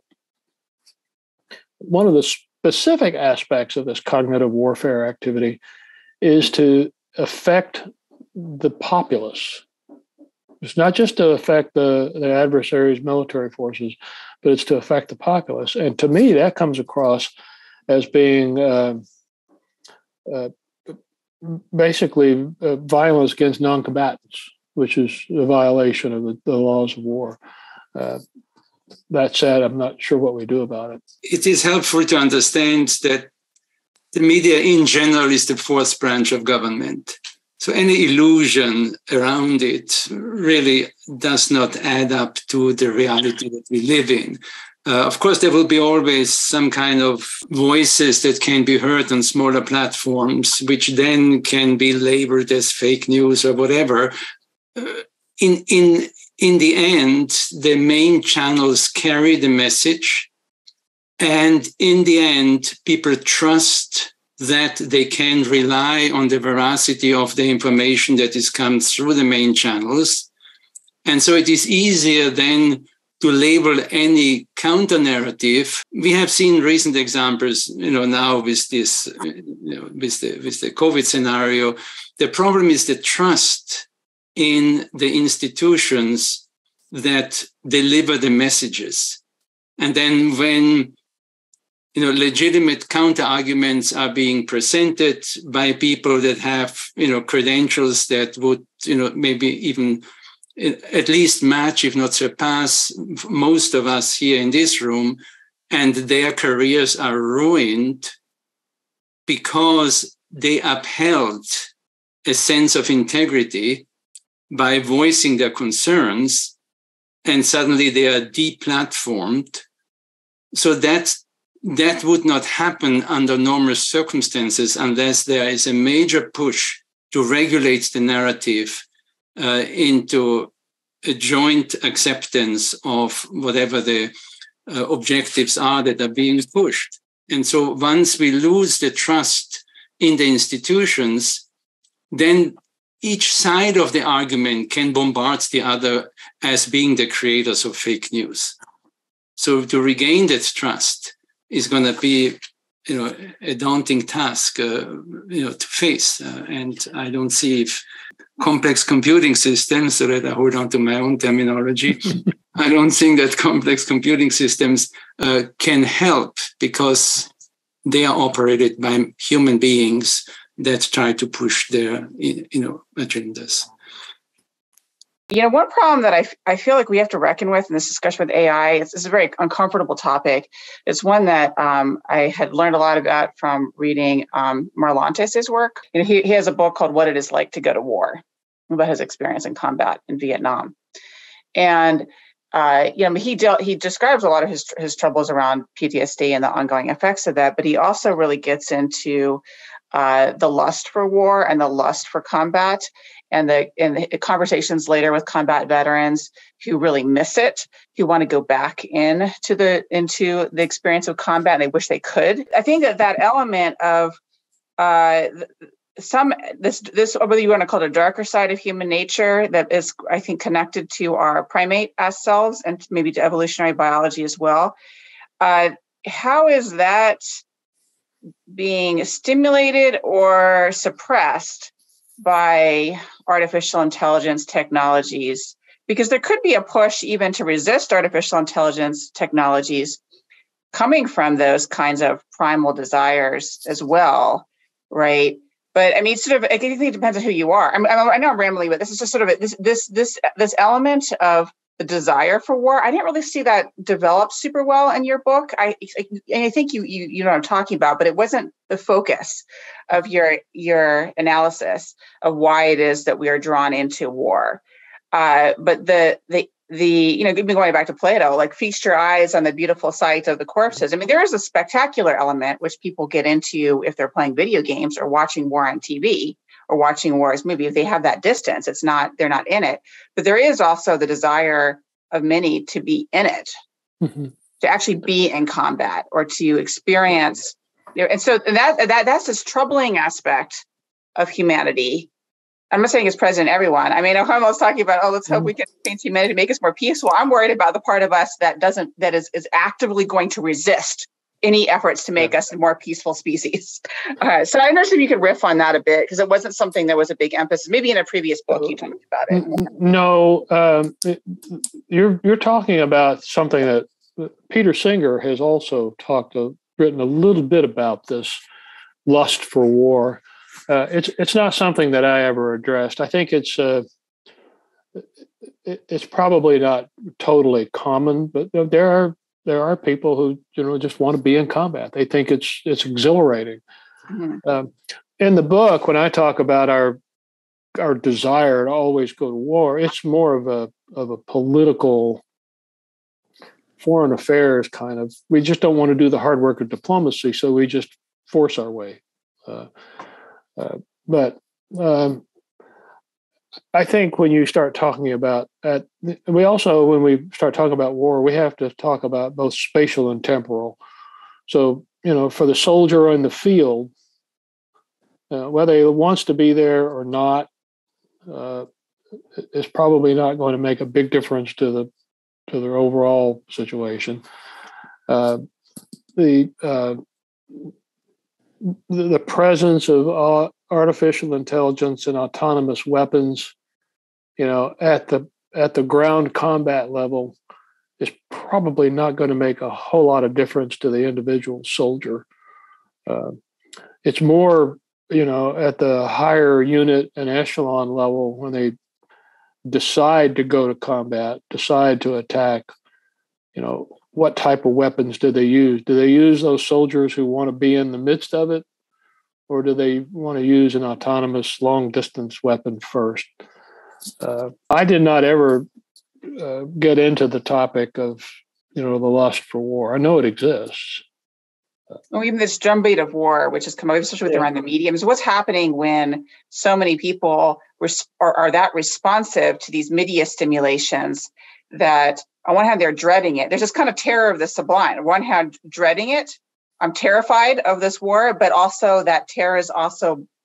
one of the specific aspects of this cognitive warfare activity is to affect the populace. It's not just to affect the, the adversary's military forces, but it's to affect the populace. And to me, that comes across as being uh, uh, basically uh, violence against non-combatants, which is a violation of the, the laws of war. Uh, that said, I'm not sure what we do about it. It is helpful to understand that the media in general is the fourth branch of government. So any illusion around it really does not add up to the reality that we live in. Uh, of course, there will be always some kind of voices that can be heard on smaller platforms, which then can be labeled as fake news or whatever. Uh, in, in, in the end, the main channels carry the message. And in the end, people trust that they can rely on the veracity of the information that is come through the main channels. And so it is easier then to label any counter-narrative. We have seen recent examples, you know, now with this, you know, with the, with the COVID scenario. The problem is the trust in the institutions that deliver the messages. And then when you know, legitimate counter-arguments are being presented by people that have, you know, credentials that would, you know, maybe even at least match, if not surpass, most of us here in this room, and their careers are ruined because they upheld a sense of integrity by voicing their concerns, and suddenly they are deplatformed. So that's That would not happen under normal circumstances unless there is a major push to regulate the narrative uh, into a joint acceptance of whatever the uh, objectives are that are being pushed. And so once we lose the trust in the institutions, then each side of the argument can bombard the other as being the creators of fake news. So to regain that trust is going to be, you know, a daunting task, uh, you know, to face. Uh, and I don't see if complex computing systems, so that I hold on to my own terminology, I don't think that complex computing systems uh, can help, because they are operated by human beings that try to push their, you know, agendas. You know, one problem that I, I feel like we have to reckon with in this discussion with A I, it's, it's a very uncomfortable topic. It's one that um, I had learned a lot about from reading um, Marlantes' work. You know, he, he has a book called What It Is Like to Go to War, about his experience in combat in Vietnam. And, uh, you know, he de- he describes a lot of his, his troubles around P T S D and the ongoing effects of that, but he also really gets into uh, the lust for war and the lust for combat. And the, and the conversations later with combat veterans who really miss it, who want to go back in to the into the experience of combat, and they wish they could. I think that that element of uh, some this this whether you want to call it a darker side of human nature that is, I think, connected to our primate as selves and maybe to evolutionary biology as well. Uh, how is that being stimulated or suppressed by artificial intelligence technologies? Because there could be a push even to resist artificial intelligence technologies coming from those kinds of primal desires as well, right? But I mean, sort of, I think it depends on who you are. I'm, I'm, I know I'm rambling, but this is just sort of a, this this this this element of the desire for war. I didn't really see that develop super well in your book. I and I think you you you know what I'm talking about, but it wasn't the focus of your your analysis of why it is that we are drawn into war. Uh, but the the the you know, even going back to Plato, like feast your eyes on the beautiful sight of the corpses. I mean, there is a spectacular element which people get into if they're playing video games or watching war on T V. Or watching war as movie. If they have that distance, it's not, they're not in it. But there is also the desire of many to be in it, mm-hmm. to actually be in combat or to experience. You know, and so that that that's this troubling aspect of humanity. I'm not saying it's present in everyone. I mean, I'm almost talking about, oh, let's hope mm-hmm. we can change humanity to make us more peaceful. I'm worried about the part of us that doesn't, that is is actively going to resist any efforts to make yeah. us a more peaceful species. Uh, so I understand you could riff on that a bit, because it wasn't something that was a big emphasis. Maybe in a previous book you talked about it. No, um, you're you're talking about something that Peter Singer has also talked, uh, written a little bit about this lust for war. Uh, it's it's not something that I ever addressed. I think it's uh, it, it's probably not totally common, but there are. There are people who, you know, just want to be in combat. They think it's it's exhilarating. Mm-hmm. Um, in the book, when I talk about our our desire to always go to war, it's more of a of a political, foreign affairs kind of. We just don't want to do the hard work of diplomacy, so we just force our way. Uh, uh, but um, I think when you start talking about, at, we also, when we start talking about war, we have to talk about both spatial and temporal. So, you know, for the soldier in the field, uh, whether he wants to be there or not, uh, is probably not going to make a big difference to the to their overall situation. Uh, the, uh, the the presence of uh, artificial intelligence and autonomous weapons, you know, at the at the ground combat level, is probably not going to make a whole lot of difference to the individual soldier. Uh, it's more, you know, at the higher unit and echelon level when they decide to go to combat, decide to attack, you know, what type of weapons do they use? Do they use those soldiers who want to be in the midst of it? Or do they want to use an autonomous long-distance weapon first? Uh, I did not ever uh, get into the topic of, you know, the lust for war. I know it exists. Well, even this drumbeat of war, which has come up, especially with yeah. around the mediums, what's happening when so many people res- are, are that responsive to these media stimulations that on one hand, they're dreading it. There's this kind of terror of the sublime. On one hand, dreading it. I'm terrified of this war, but also that terror is also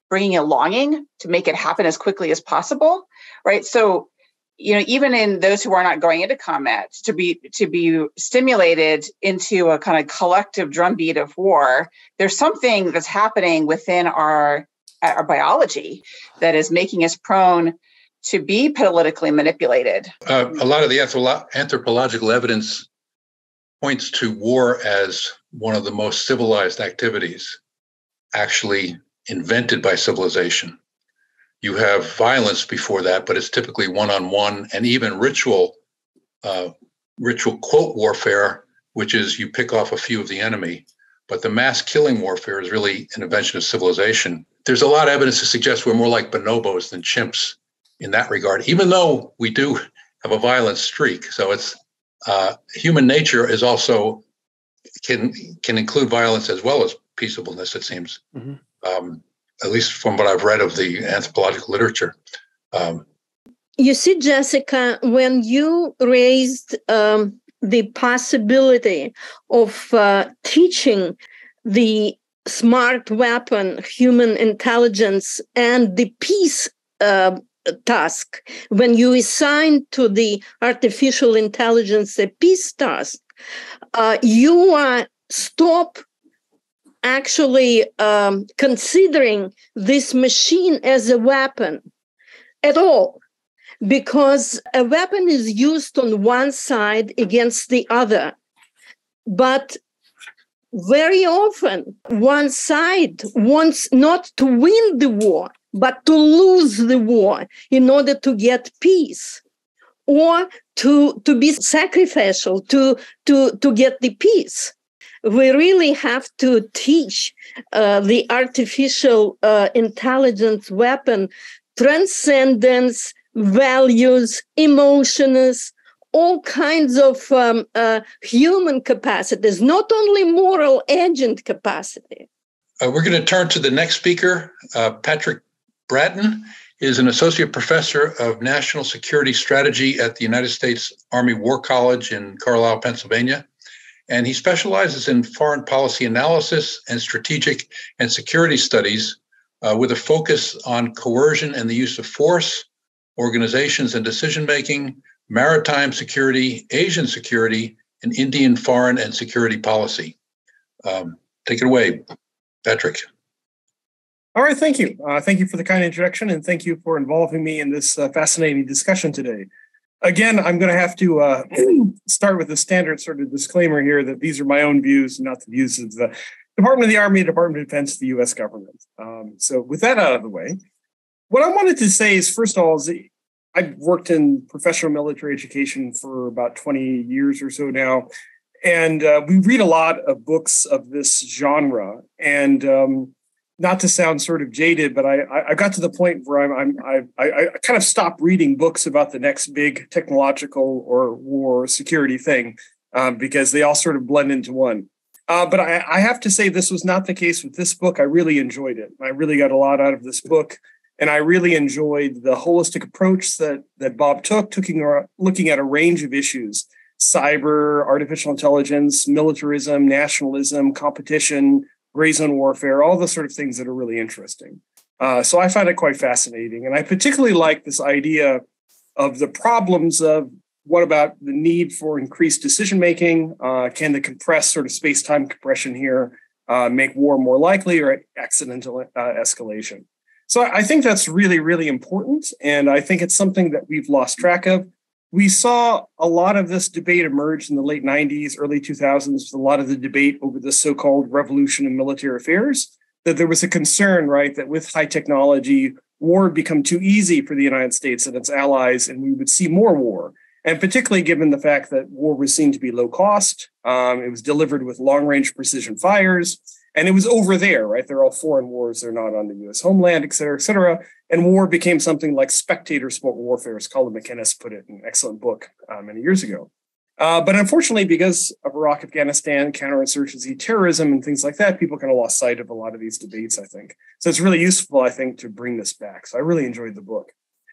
bringing a longing to make it happen as quickly as possible, right? So, you know, even in those who are not going into combat, to be to be stimulated into a kind of collective drumbeat of war, there's something that's happening within our our biology that is making us prone to be politically manipulated. Uh, a lot of the anthropo- anthropological evidence points to war as one of the most civilized activities actually invented by civilization. You have violence before that, but it's typically one-on-one and even ritual, uh, ritual quote warfare, which is you pick off a few of the enemy. But the mass killing warfare is really an invention of civilization. There's a lot of evidence to suggest we're more like bonobos than chimps in that regard, even though we do have a violent streak. So it's uh, human nature is also can can include violence as well as peaceableness, it seems. Mm-hmm. Um, at least from what I've read of the anthropological literature. Um, you see, Jessica, when you raised um, the possibility of uh, teaching the smart weapon, human intelligence, and the peace uh, task, when you assign to the artificial intelligence a peace task, uh, you uh, stop actually um, considering this machine as a weapon at all, because a weapon is used on one side against the other. But very often, one side wants not to win the war, but to lose the war in order to get peace, or to, to be sacrificial to, to, to get the peace. We really have to teach uh, the artificial uh, intelligence weapon transcendence, values, emotions, all kinds of um, uh, human capacities, not only moral agent capacity. Uh, we're going to turn to the next speaker. Uh, Patrick Bratton is an associate professor of national security strategy at the United States Army War College in Carlisle, Pennsylvania. And he specializes in foreign policy analysis and strategic and security studies uh, with a focus on coercion and the use of force, organizations and decision-making, maritime security, Asian security, and Indian foreign and security policy. Um, take it away, Patrick. All right, thank you. Uh, thank you for the kind introduction, and thank you for involving me in this uh, fascinating discussion today. Again, I'm going to have to uh, start with the standard sort of disclaimer here that these are my own views, not the views of the Department of the Army, the Department of Defense, the U S government. Um, so with that out of the way, what I wanted to say is, first of all, is I've worked in professional military education for about twenty years or so now, and uh, we read a lot of books of this genre. And um, not to sound sort of jaded, but I, I got to the point where I'm, I'm I, I kind of stopped reading books about the next big technological or war security thing um, because they all sort of blend into one. Uh, but I, I have to say this was not the case with this book. I really enjoyed it. I really got a lot out of this book. And I really enjoyed the holistic approach that, that Bob took, taking, looking at a range of issues: cyber, artificial intelligence, militarism, nationalism, competition, gray zone warfare, all the sort of things that are really interesting. Uh, so I find it quite fascinating. And I particularly like this idea of the problems of what about the need for increased decision-making? Uh, can the compressed sort of space-time compression here uh, make war more likely, or accidental uh, escalation? So I think that's really, really important. And I think it's something that we've lost track of. We saw a lot of this debate emerge in the late nineties, early two thousands, with a lot of the debate over the so-called revolution in military affairs, that there was a concern, right, that with high technology, war would become too easy for the United States and its allies, and we would see more war. And particularly given the fact that war was seen to be low cost, um, it was delivered with long-range precision fires, and it was over there, right? They're all foreign wars. They're not on the U S homeland, et cetera, et cetera. And war became something like spectator sport warfare, as Colin McInnes put it in an excellent book uh, many years ago. Uh, but unfortunately, because of Iraq, Afghanistan, counterinsurgency, terrorism, and things like that, people kind of lost sight of a lot of these debates, I think. So it's really useful, I think, to bring this back. So I really enjoyed the book.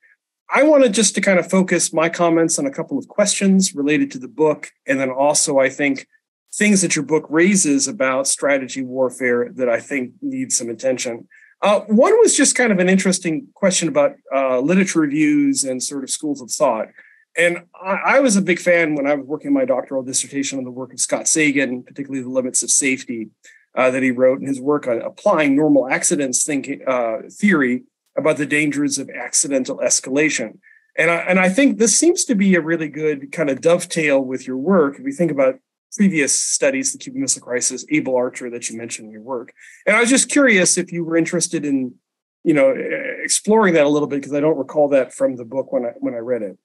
I wanted just to kind of focus my comments on a couple of questions related to the book, and then also, I think, things that your book raises about strategy warfare that I think need some attention. Uh, one was just kind of an interesting question about uh, literature reviews and sort of schools of thought. And I, I was a big fan when I was working my doctoral dissertation on the work of Scott Sagan, particularly The Limits of Safety, uh, that he wrote in his work on applying normal accidents thinking uh, theory about the dangers of accidental escalation. And I, and I think this seems to be a really good kind of dovetail with your work. If we think about previous studies, the Cuban Missile Crisis, Able Archer that you mentioned in your work. And I was just curious if you were interested in, you know, exploring that a little bit, because I don't recall that from the book when I when I read it.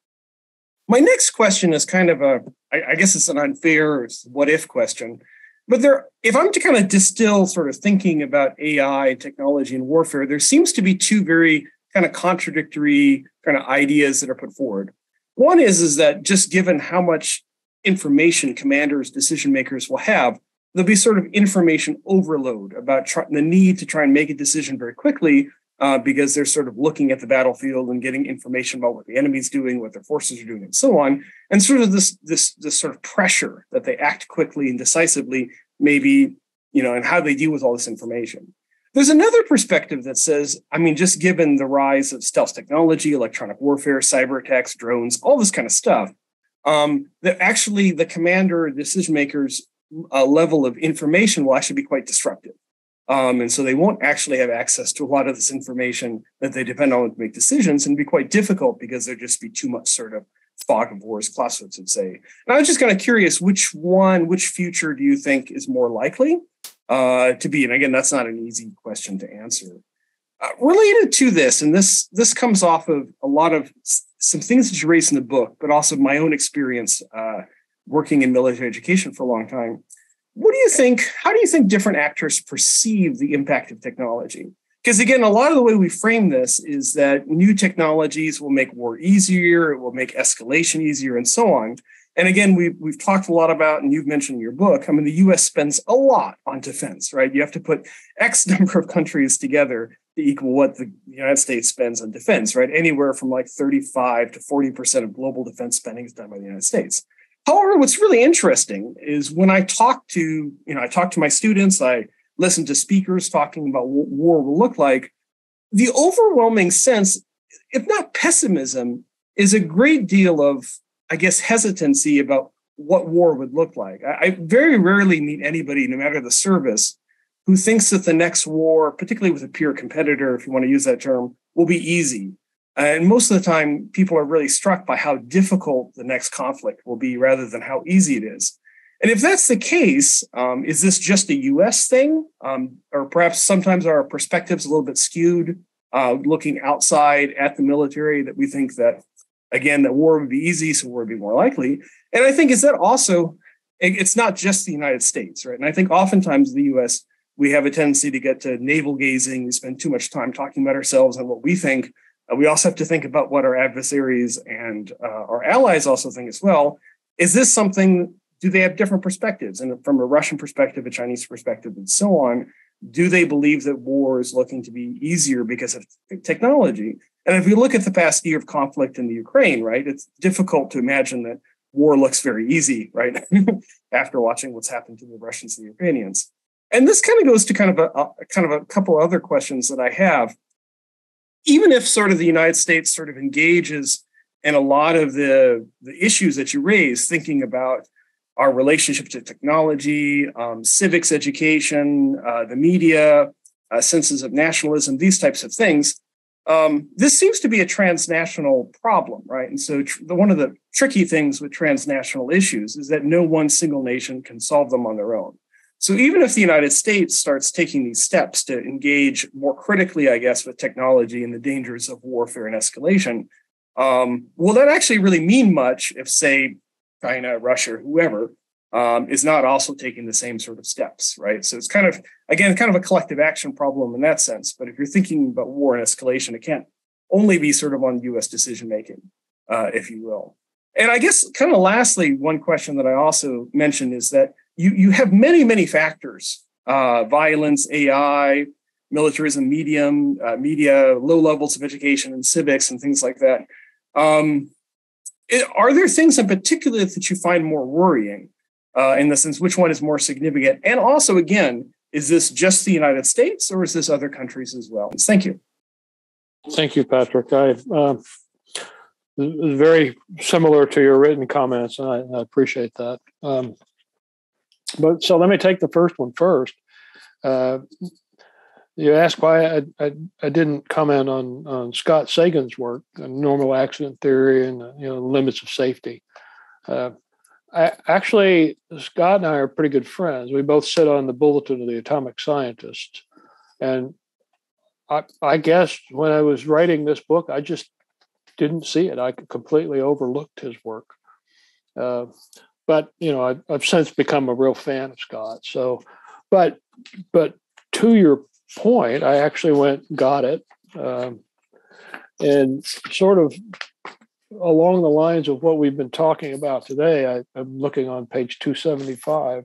My next question is kind of a, I, I guess it's an unfair what if question, but there, if I'm to kind of distill sort of thinking about A I, technology, and warfare, there seems to be two very kind of contradictory kind of ideas that are put forward. One is, is that just given how much information commanders, decision makers will have, there'll be sort of information overload about try, the need to try and make a decision very quickly uh, because they're sort of looking at the battlefield and getting information about what the enemy's doing, what their forces are doing, and so on. And sort of this, this, this sort of pressure that they act quickly and decisively, maybe, you know, and how they deal with all this information. There's another perspective that says, I mean, just given the rise of stealth technology, electronic warfare, cyber attacks, drones, all this kind of stuff, Um, that actually the commander, decision makers' uh, level of information will actually be quite disruptive. Um, and so they won't actually have access to a lot of this information that they depend on to make decisions, and be quite difficult because there'd just be too much sort of fog of war, as Clausewitz would say. And I was just kind of curious, which one, which future do you think is more likely uh, to be? And again, that's not an easy question to answer. Uh, related to this, and this this comes off of a lot of some things that you raised in the book, but also my own experience uh, working in military education for a long time. What do you think, how do you think different actors perceive the impact of technology? Because again, a lot of the way we frame this is that new technologies will make war easier, it will make escalation easier, and so on. And again, we've, we've talked a lot about, and you've mentioned in your book, I mean, the U S spends a lot on defense, right? You have to put X number of countries together to equal what the United States spends on defense, right? Anywhere from like thirty-five to forty percent of global defense spending is done by the United States. However, what's really interesting is when I talk to, you know, I talk to my students, I listen to speakers talking about what war will look like, the overwhelming sense, if not pessimism, is a great deal of, I guess, hesitancy about what war would look like. I, I very rarely meet anybody, no matter the service, who thinks that the next war, particularly with a peer competitor, if you want to use that term, will be easy. And most of the time, people are really struck by how difficult the next conflict will be rather than how easy it is. And if that's the case, um, is this just a U S thing? Um, or perhaps sometimes our perspective's a little bit skewed, uh, looking outside at the military, that we think that, again, that war would be easy, so war would be more likely. And I think is that also, it's not just the United States, right? And I think oftentimes the U S, we have a tendency to get to navel gazing. We spend too much time talking about ourselves and what we think. Uh, we also have to think about what our adversaries and uh, our allies also think as well. Is this something, do they have different perspectives? And from a Russian perspective, a Chinese perspective, and so on, do they believe that war is looking to be easier because of technology? And if we look at the past year of conflict in the Ukraine, right, it's difficult to imagine that war looks very easy, right, after watching what's happened to the Russians and the Ukrainians. And this kind of goes to kind of a, a kind of a couple other questions that I have. Even if sort of the United States sort of engages in a lot of the, the issues that you raise, thinking about our relationship to technology, um, civics education, uh, the media, uh, senses of nationalism, these types of things, um, this seems to be a transnational problem, right? And so tr- the, one of the tricky things with transnational issues is that no one single nation can solve them on their own. So even if the United States starts taking these steps to engage more critically, I guess, with technology and the dangers of warfare and escalation, um, will that actually really mean much if, say, China, Russia, whoever, um, is not also taking the same sort of steps, right? So it's kind of, again, kind of a collective action problem in that sense. But if you're thinking about war and escalation, it can't only be sort of on U S decision-making, uh, if you will. And I guess kind of lastly, one question that I also mentioned is that You, you have many, many factors, uh, violence, A I, militarism, medium, uh, media, low levels of education and civics and things like that. Um, it, are there things in particular that you find more worrying uh, in the sense which one is more significant? And also, again, Is this just the United States, or is this other countries as well? Thank you. Thank you, Patrick. I uh, very similar to your written comments, and I, I appreciate that. Um, but so let me take the first one first. Uh, you asked why I, I, I didn't comment on, on Scott Sagan's work on normal accident theory and you know limits of safety. Uh, I, actually, Scott and I are pretty good friends. We both sit on the Bulletin of the Atomic Scientists, and I, I guess when I was writing this book, I just didn't see it. I completely overlooked his work. Uh, but you know, I, I've since become a real fan of Scott. So, but but to your point, I actually went and got it, um, and sort of along the lines of what we've been talking about today. I, I'm looking on page two seventy-five.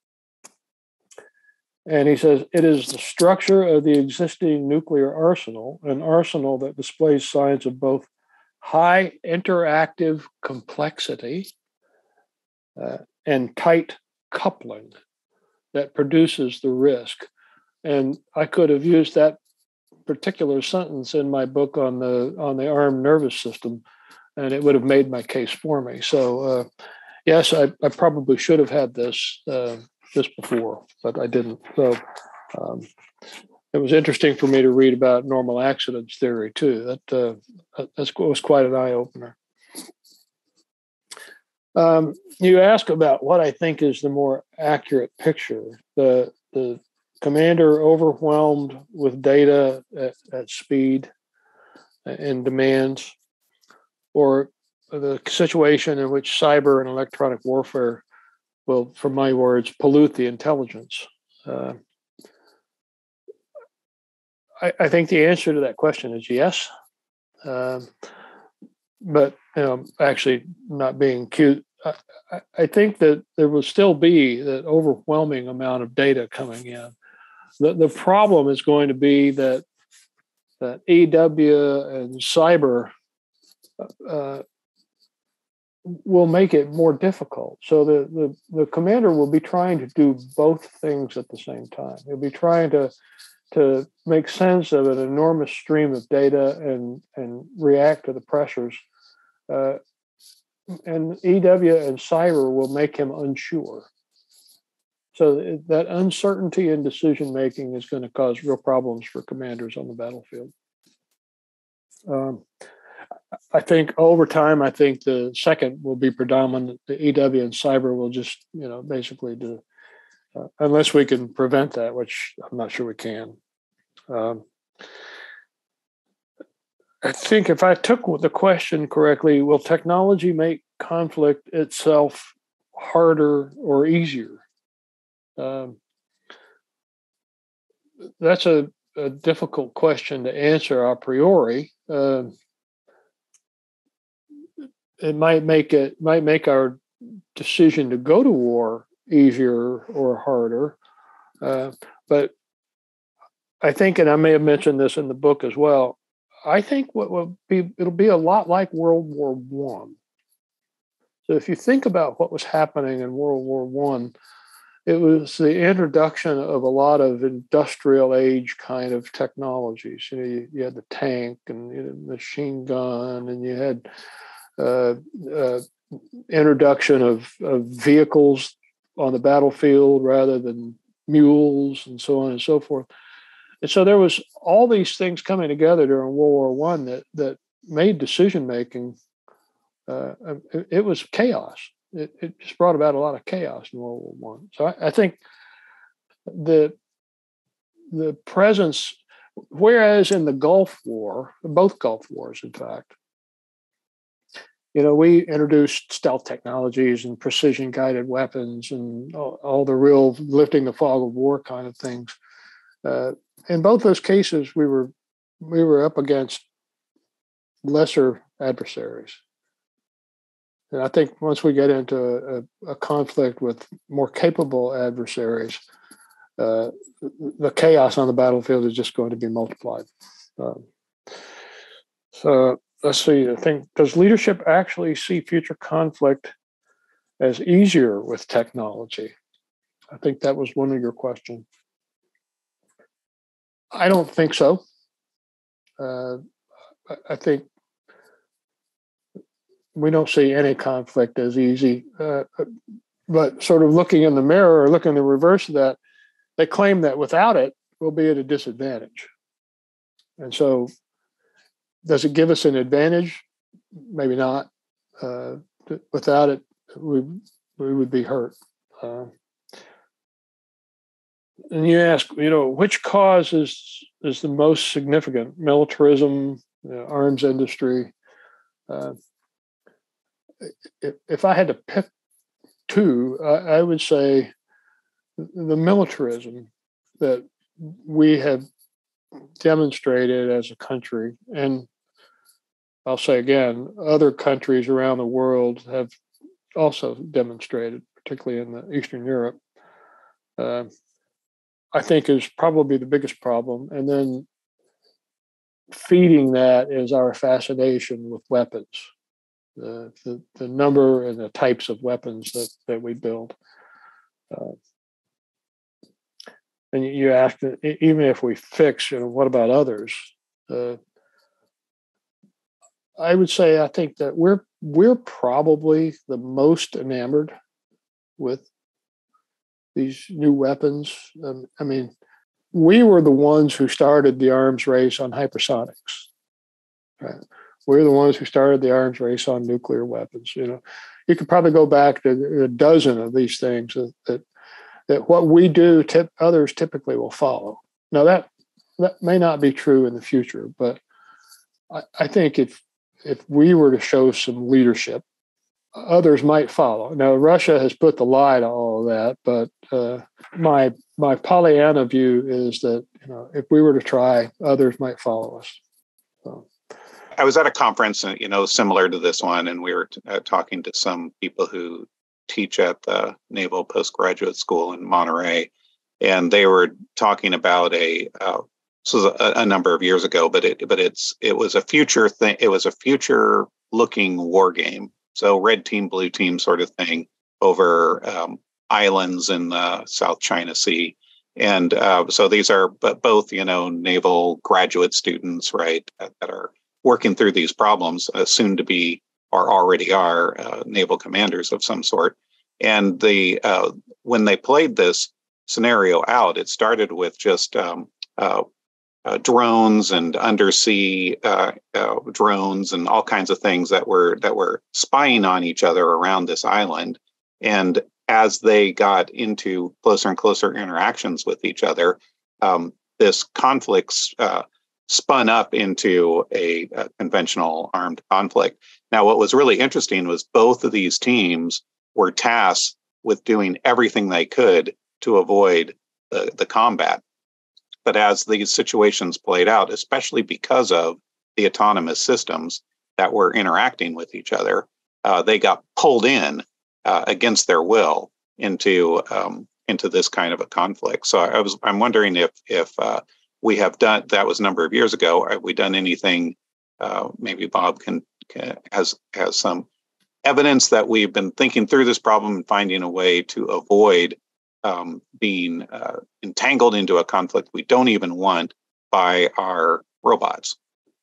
And he says, it is the structure of the existing nuclear arsenal, an arsenal that displays signs of both high interactive complexity uh, and tight coupling that produces the risk. And I could have used that particular sentence in my book on the on the armed nervous system, and it would have made my case for me. So, uh, yes, I, I probably should have had this uh, this before, but I didn't. So, um, it was interesting for me to read about normal accidents theory too. That uh, that was quite an eye opener. Um, you ask about what I think is the more accurate picture. The the commander overwhelmed with data at, at speed and demands, or the situation in which cyber and electronic warfare will, from my words, pollute the intelligence? Uh, I, I think the answer to that question is yes. Um, but you know, actually not being cute, I, I think that there will still be that overwhelming amount of data coming in. The, the problem is going to be that that E W and cyber uh, will make it more difficult. So the, the, the commander will be trying to do both things at the same time. He'll be trying to to make sense of an enormous stream of data and, and react to the pressures. Uh, and E W and cyber will make him unsure. So that uncertainty in decision-making is going to cause real problems for commanders on the battlefield. Um, I think over time, I think the second will be predominant. The E W and cyber will just, you know, basically do, uh, unless we can prevent that, which I'm not sure we can. Um, I think if I took the question correctly, will technology make conflict itself harder or easier? Um, that's a, a difficult question to answer a priori. Uh, it might make it might make our decision to go to war easier or harder, uh, but I think, and I may have mentioned this in the book as well, I think what will be it'll be a lot like World War One. So if you think about what was happening in World War One, it was the introduction of a lot of industrial age kind of technologies. You know, you, you had the tank and you know, machine gun, and you had uh, uh, introduction of, of vehicles on the battlefield rather than mules, and so on and so forth. And so there was all these things coming together during World War One that that made decision making. Uh, it, it was chaos. It, it just brought about a lot of chaos in World War One. So I, I think the the presence, whereas in the Gulf War, both Gulf Wars, in fact, you know, we introduced stealth technologies and precision guided weapons and all, all the real lifting the fog of war kind of things. Uh, in both those cases, we were we were up against lesser adversaries. And I think once we get into a, a conflict with more capable adversaries, uh, the chaos on the battlefield is just going to be multiplied. Um, so let's see. I think, does leadership actually see future conflict as easier with technology? I think that was one of your questions. I don't think so. Uh, I think we don't see any conflict as easy. Uh, but sort of looking in the mirror or looking in the reverse of that, they claim that without it, we'll be at a disadvantage. And so, does it give us an advantage? Maybe not. Uh, without it, we we would be hurt. Uh, and you ask, you know, which cause is is the most significant? Militarism, you know, arms industry. Uh, if, if I had to pick two, I, I would say the militarism that we have demonstrated as a country, and I'll say again, other countries around the world have also demonstrated, particularly in the Eastern Europe, uh, I think is probably the biggest problem. And then feeding that is our fascination with weapons, the the, the number and the types of weapons that, that we build. Uh, and you ask, even if we fix, you know, what about others? Uh, I would say I think that we're we're probably the most enamored with these new weapons. Um, I mean, we were the ones who started the arms race on hypersonics. Right? We're the ones who started the arms race on nuclear weapons. You know, you could probably go back to a dozen of these things that that, that what we do, tip, others typically will follow. Now that that may not be true in the future, but I, I think if if we were to show some leadership, others might follow. Now, Russia has put the lie to all of that, but uh, my my Pollyanna view is that, you know, if we were to try, others might follow us. So. I was at a conference, you know, similar to this one, and we were t- uh, talking to some people who teach at the Naval Postgraduate School in Monterey, and they were talking about a. Uh, This was a, a number of years ago, but it but it's it was a future thing. It was a future looking war game. So red team, blue team sort of thing over um, islands in the South China Sea. And uh, so these are but both, you know, naval graduate students, right, that are working through these problems, uh, soon to be or already are uh, naval commanders of some sort. And the uh, when they played this scenario out, it started with just um, uh, Uh, drones and undersea uh, uh, drones and all kinds of things that were that were spying on each other around this island. And as they got into closer and closer interactions with each other, um, this conflict uh, spun up into a, a conventional armed conflict. Now, what was really interesting was both of these teams were tasked with doing everything they could to avoid the, the combat. But as these situations played out, especially because of the autonomous systems that were interacting with each other, uh, they got pulled in uh, against their will into um, into this kind of a conflict. So I was I'm wondering if if uh, we have done that was a number of years ago. Have we done anything? Uh, maybe Bob can, can has has some evidence that we've been thinking through this problem and finding a way to avoid Um, being uh, entangled into a conflict we don't even want by our robots?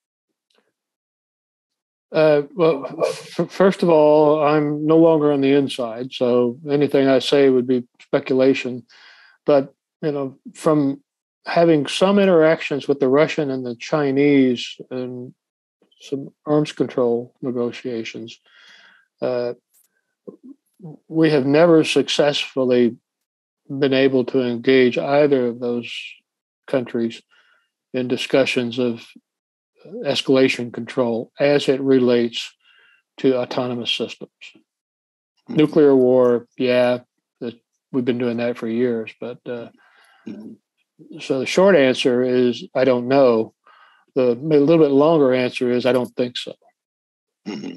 Uh, well, f- first of all, I'm no longer on the inside, so anything I say would be speculation. But, you know, from having some interactions with the Russian and the Chinese and some arms control negotiations, uh, we have never successfully been able to engage either of those countries in discussions of escalation control as it relates to autonomous systems. Mm-hmm. Nuclear war, yeah, we've been doing that for years. But uh, mm-hmm. So the short answer is I don't know. The a little bit longer answer is I don't think so. Mm-hmm.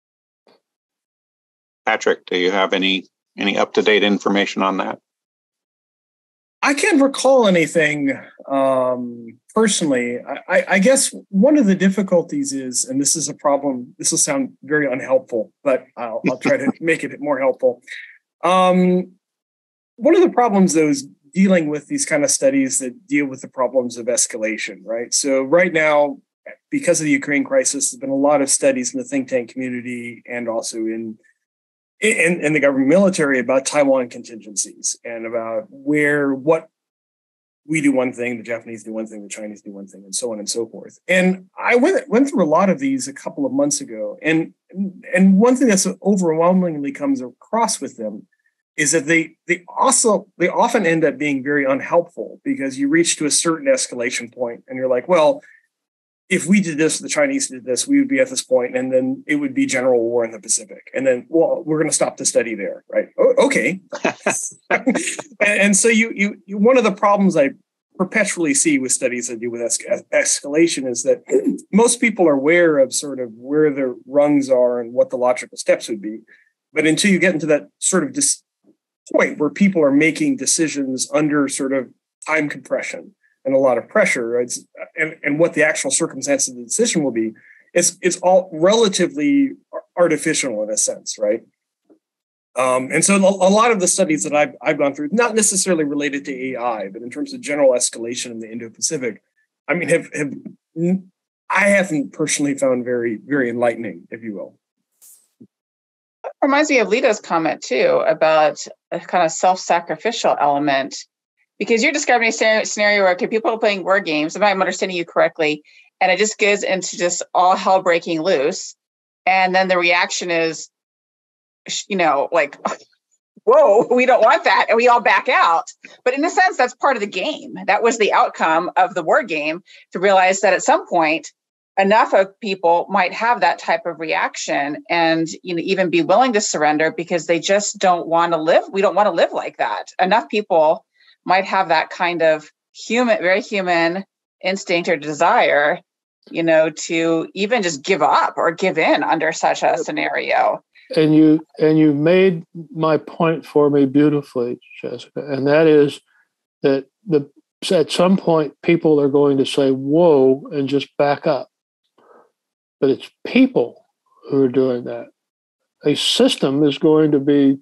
Patrick, do you have any any up-to-date information on that? I can't recall anything um, personally. I, I guess one of the difficulties is, and this is a problem, this will sound very unhelpful, but I'll, I'll try to make it more helpful. Um, one of the problems, though, is dealing with these kind of studies that deal with the problems of escalation, right? So right now, because of the Ukraine crisis, there's been a lot of studies in the think tank community and also in in, in the government military about Taiwan contingencies and about where what we do one thing, the Japanese do one thing, the Chinese do one thing, and so on and so forth. And I went went through a lot of these a couple of months ago, and and one thing that's overwhelmingly comes across with them is that they they also they often end up being very unhelpful, because you reach to a certain escalation point and you're like, well, if we did this, the Chinese did this, we would be at this point, and then it would be general war in the Pacific. And then, well, we're going to stop the study there, right? Oh, okay. and, and so you, you, you, one of the problems I perpetually see with studies that do with es- escalation is that most people are aware of sort of where the rungs are and what the logical steps would be. But until you get into that sort of dis- point where people are making decisions under sort of time compression and a lot of pressure, it's, and, and what the actual circumstance of the decision will be, it's, it's all relatively artificial in a sense, right? Um, and so a lot of the studies that I've, I've gone through, not necessarily related to A I, but in terms of general escalation in the Indo-Pacific, I mean, have, have I haven't personally found very, very enlightening, if you will. Reminds me of Lita's comment too about a kind of self-sacrificial element, because you're describing a scenario where okay, people are playing word games, if I'm understanding you correctly, and it just goes into just all hell breaking loose. And then the reaction is, you know, like, whoa, we don't want that. And we all back out. But in a sense, that's part of the game. That was the outcome of the word game, to realize that at some point, enough of people might have that type of reaction and, you know, even be willing to surrender because they just don't want to live. We don't want to live like that. Enough people might have that kind of human, very human instinct or desire, you know, to even just give up or give in under such a scenario. And you and you made my point for me beautifully, Jessica, and that is that the at some point people are going to say, whoa, and just back up. But it's people who are doing that. A system is going to be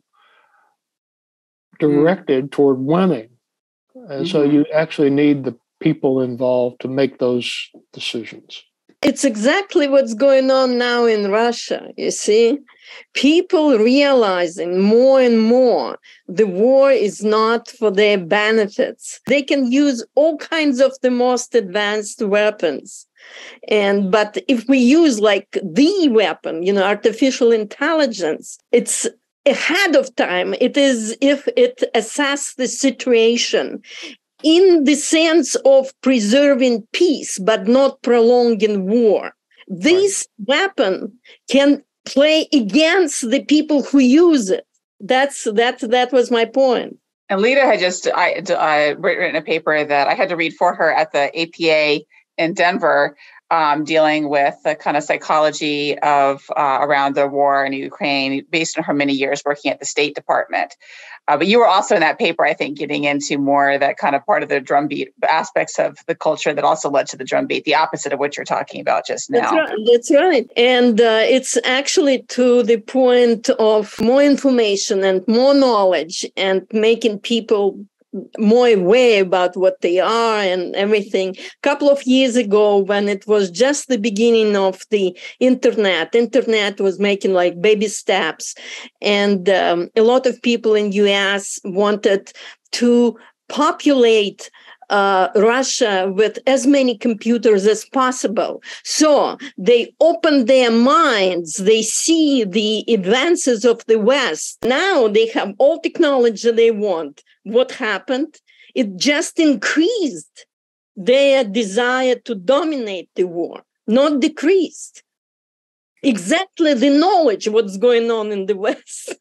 directed mm. toward winning. And mm-hmm. so you actually need the people involved to make those decisions. It's exactly what's going on now in Russia, you see. People realizing more and more the war is not for their benefits. They can use all kinds of the most advanced weapons. And but if we use like the weapon, you know, artificial intelligence, it's ahead of time. It is if it assesses the situation in the sense of preserving peace, but not prolonging war. This right. weapon can play against the people who use it. That's that. That was my point. And Lita had just I, I written a paper that I had to read for her at the A P A in Denver, um, dealing with the kind of psychology of uh, around the war in Ukraine, based on her many years working at the State Department. Uh, but you were also in that paper, I think, getting into more that kind of part of the drumbeat aspects of the culture that also led to the drumbeat, the opposite of what you're talking about just now. That's right. That's right. And uh, it's actually to the point of more information and more knowledge and making people more aware about what they are and everything. A couple of years ago, when it was just the beginning of the internet, internet was making like baby steps. And um, a lot of people in U S wanted to populate Uh, Russia with as many computers as possible. So they open their minds, they see the advances of the West. Now they have all technology they want. What happened? It just increased their desire to dominate the war, not decreased. Exactly the knowledge of what's going on in the West.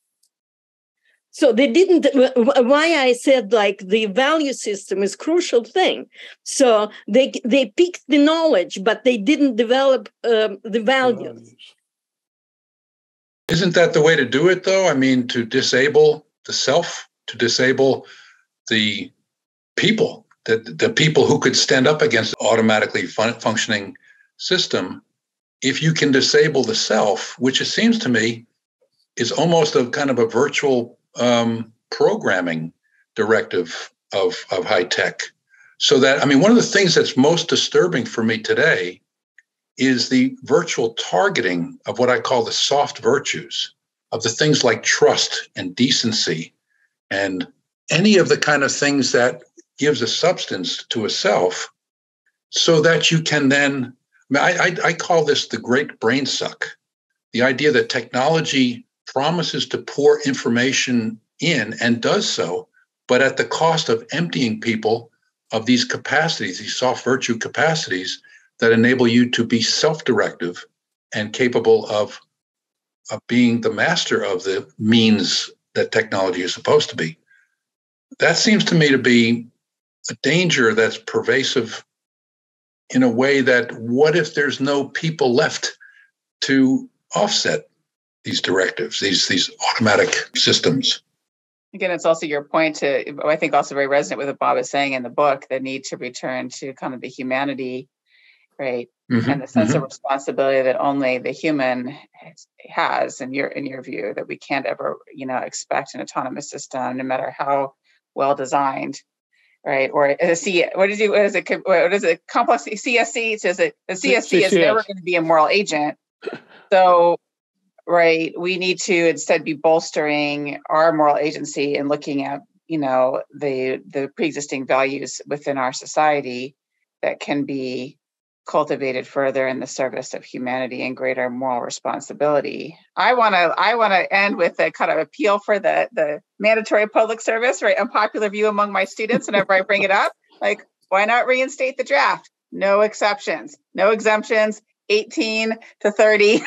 So they didn't, why I said like the value system is a crucial thing. So they they picked the knowledge, but they didn't develop um, the values. Isn't that the way to do it, though? I mean, to disable the self, to disable the people, the, the people who could stand up against an automatically fun- functioning system. If you can disable the self, which it seems to me is almost a kind of a virtual Um, programming directive of, of high tech. So that, I mean, one of the things that's most disturbing for me today is the virtual targeting of what I call the soft virtues, of the things like trust and decency and any of the kind of things that gives a substance to a self, so that you can then, I, I, I call this the great brain suck. The idea that technology promises to pour information in and does so, but at the cost of emptying people of these capacities, these soft virtue capacities that enable you to be self-directive and capable of, of being the master of the means that technology is supposed to be. That seems to me to be a danger that's pervasive in a way that, what if there's no people left to offset these directives, these, these automatic systems? Again, it's also your point to, I think, also very resonant with what Bob is saying in the book, the need to return to kind of the humanity, right? Mm-hmm, and the sense mm-hmm. of responsibility that only the human has, in your in your view, that we can't ever, you know, expect an autonomous system, no matter how well designed, right? Or a C, what is it? What is it? What is it? Complex C S C says it. The C S C C- is never going to be a moral agent. So. Right. We need to instead be bolstering our moral agency and looking at, you know, the the pre-existing values within our society that can be cultivated further in the service of humanity and greater moral responsibility. I want to I want to end with a kind of appeal for the the mandatory public service, right? Unpopular view among my students whenever I bring it up. Like, why not reinstate the draft? No exceptions, no exemptions, eighteen to thirty.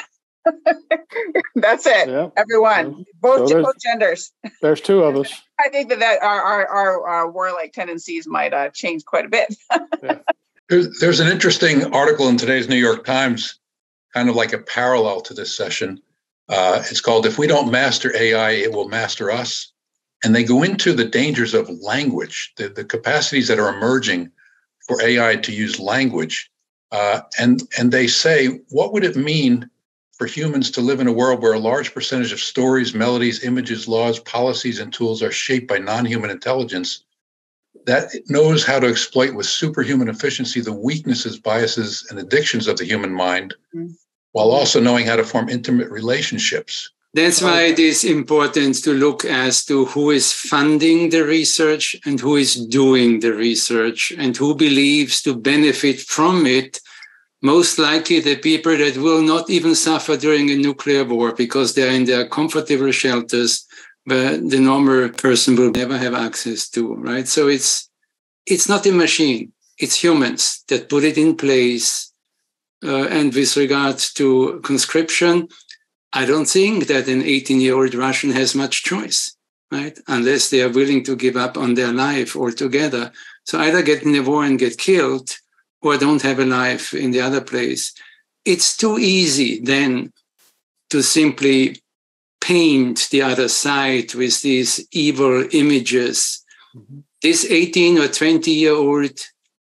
That's it. Yeah. Everyone, both, so both genders. There's two of us. I think that, that our, our, our, our warlike tendencies might uh, change quite a bit. Yeah. There's, there's an interesting article in today's New York Times, kind of like a parallel to this session. Uh, it's called, "If We Don't Master A I, It Will Master Us." And they go into the dangers of language, the, the capacities that are emerging for A I to use language. Uh, and, and they say, what would it mean for humans to live in a world where a large percentage of stories, melodies, images, laws, policies, and tools are shaped by non-human intelligence that knows how to exploit with superhuman efficiency the weaknesses, biases, and addictions of the human mind, mm-hmm. while also knowing how to form intimate relationships? That's why it is important to look as to who is funding the research and who is doing the research and who believes to benefit from it. Most likely the people that will not even suffer during a nuclear war because they're in their comfortable shelters where the normal person will never have access to, right? So it's it's not a machine. It's humans that put it in place. Uh, and with regard to conscription, I don't think that an eighteen-year-old Russian has much choice, right? Unless they are willing to give up on their life altogether. So either get in a war and get killed, or don't have a life in the other place. It's too easy then to simply paint the other side with these evil images. Mm-hmm. This eighteen or twenty-year-old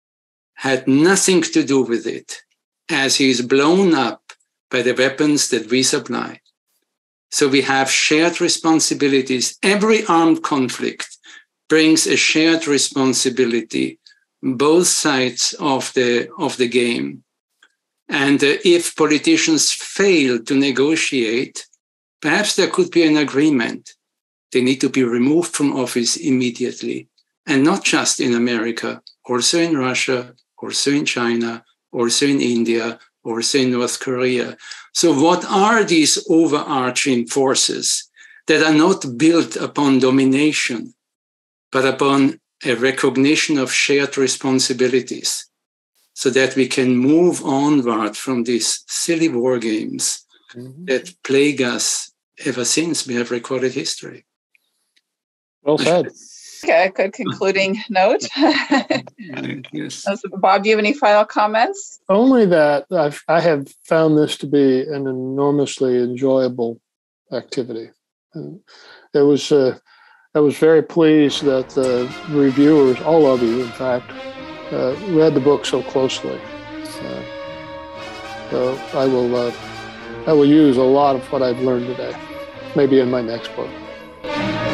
had nothing to do with it, as he is blown up by the weapons that we supply. So we have shared responsibilities. Every armed conflict brings a shared responsibility, both sides of the of the game. And uh, if politicians fail to negotiate, perhaps there could be an agreement. They need to be removed from office immediately. And not just in America, also in Russia, also in China, also in India, also in North Korea. So what are these overarching forces that are not built upon domination, but upon a recognition of shared responsibilities, so that we can move onward from these silly war games mm-hmm. that plague us ever since we have recorded history? Well said. Okay, good concluding note. Yes. Bob, do you have any final comments? Only that I've, I have found this to be an enormously enjoyable activity. And it was... Uh, I was very pleased that the reviewers, all of you, in fact, uh, read the book so closely. Uh, so I will, uh, I will use a lot of what I've learned today, maybe in my next book.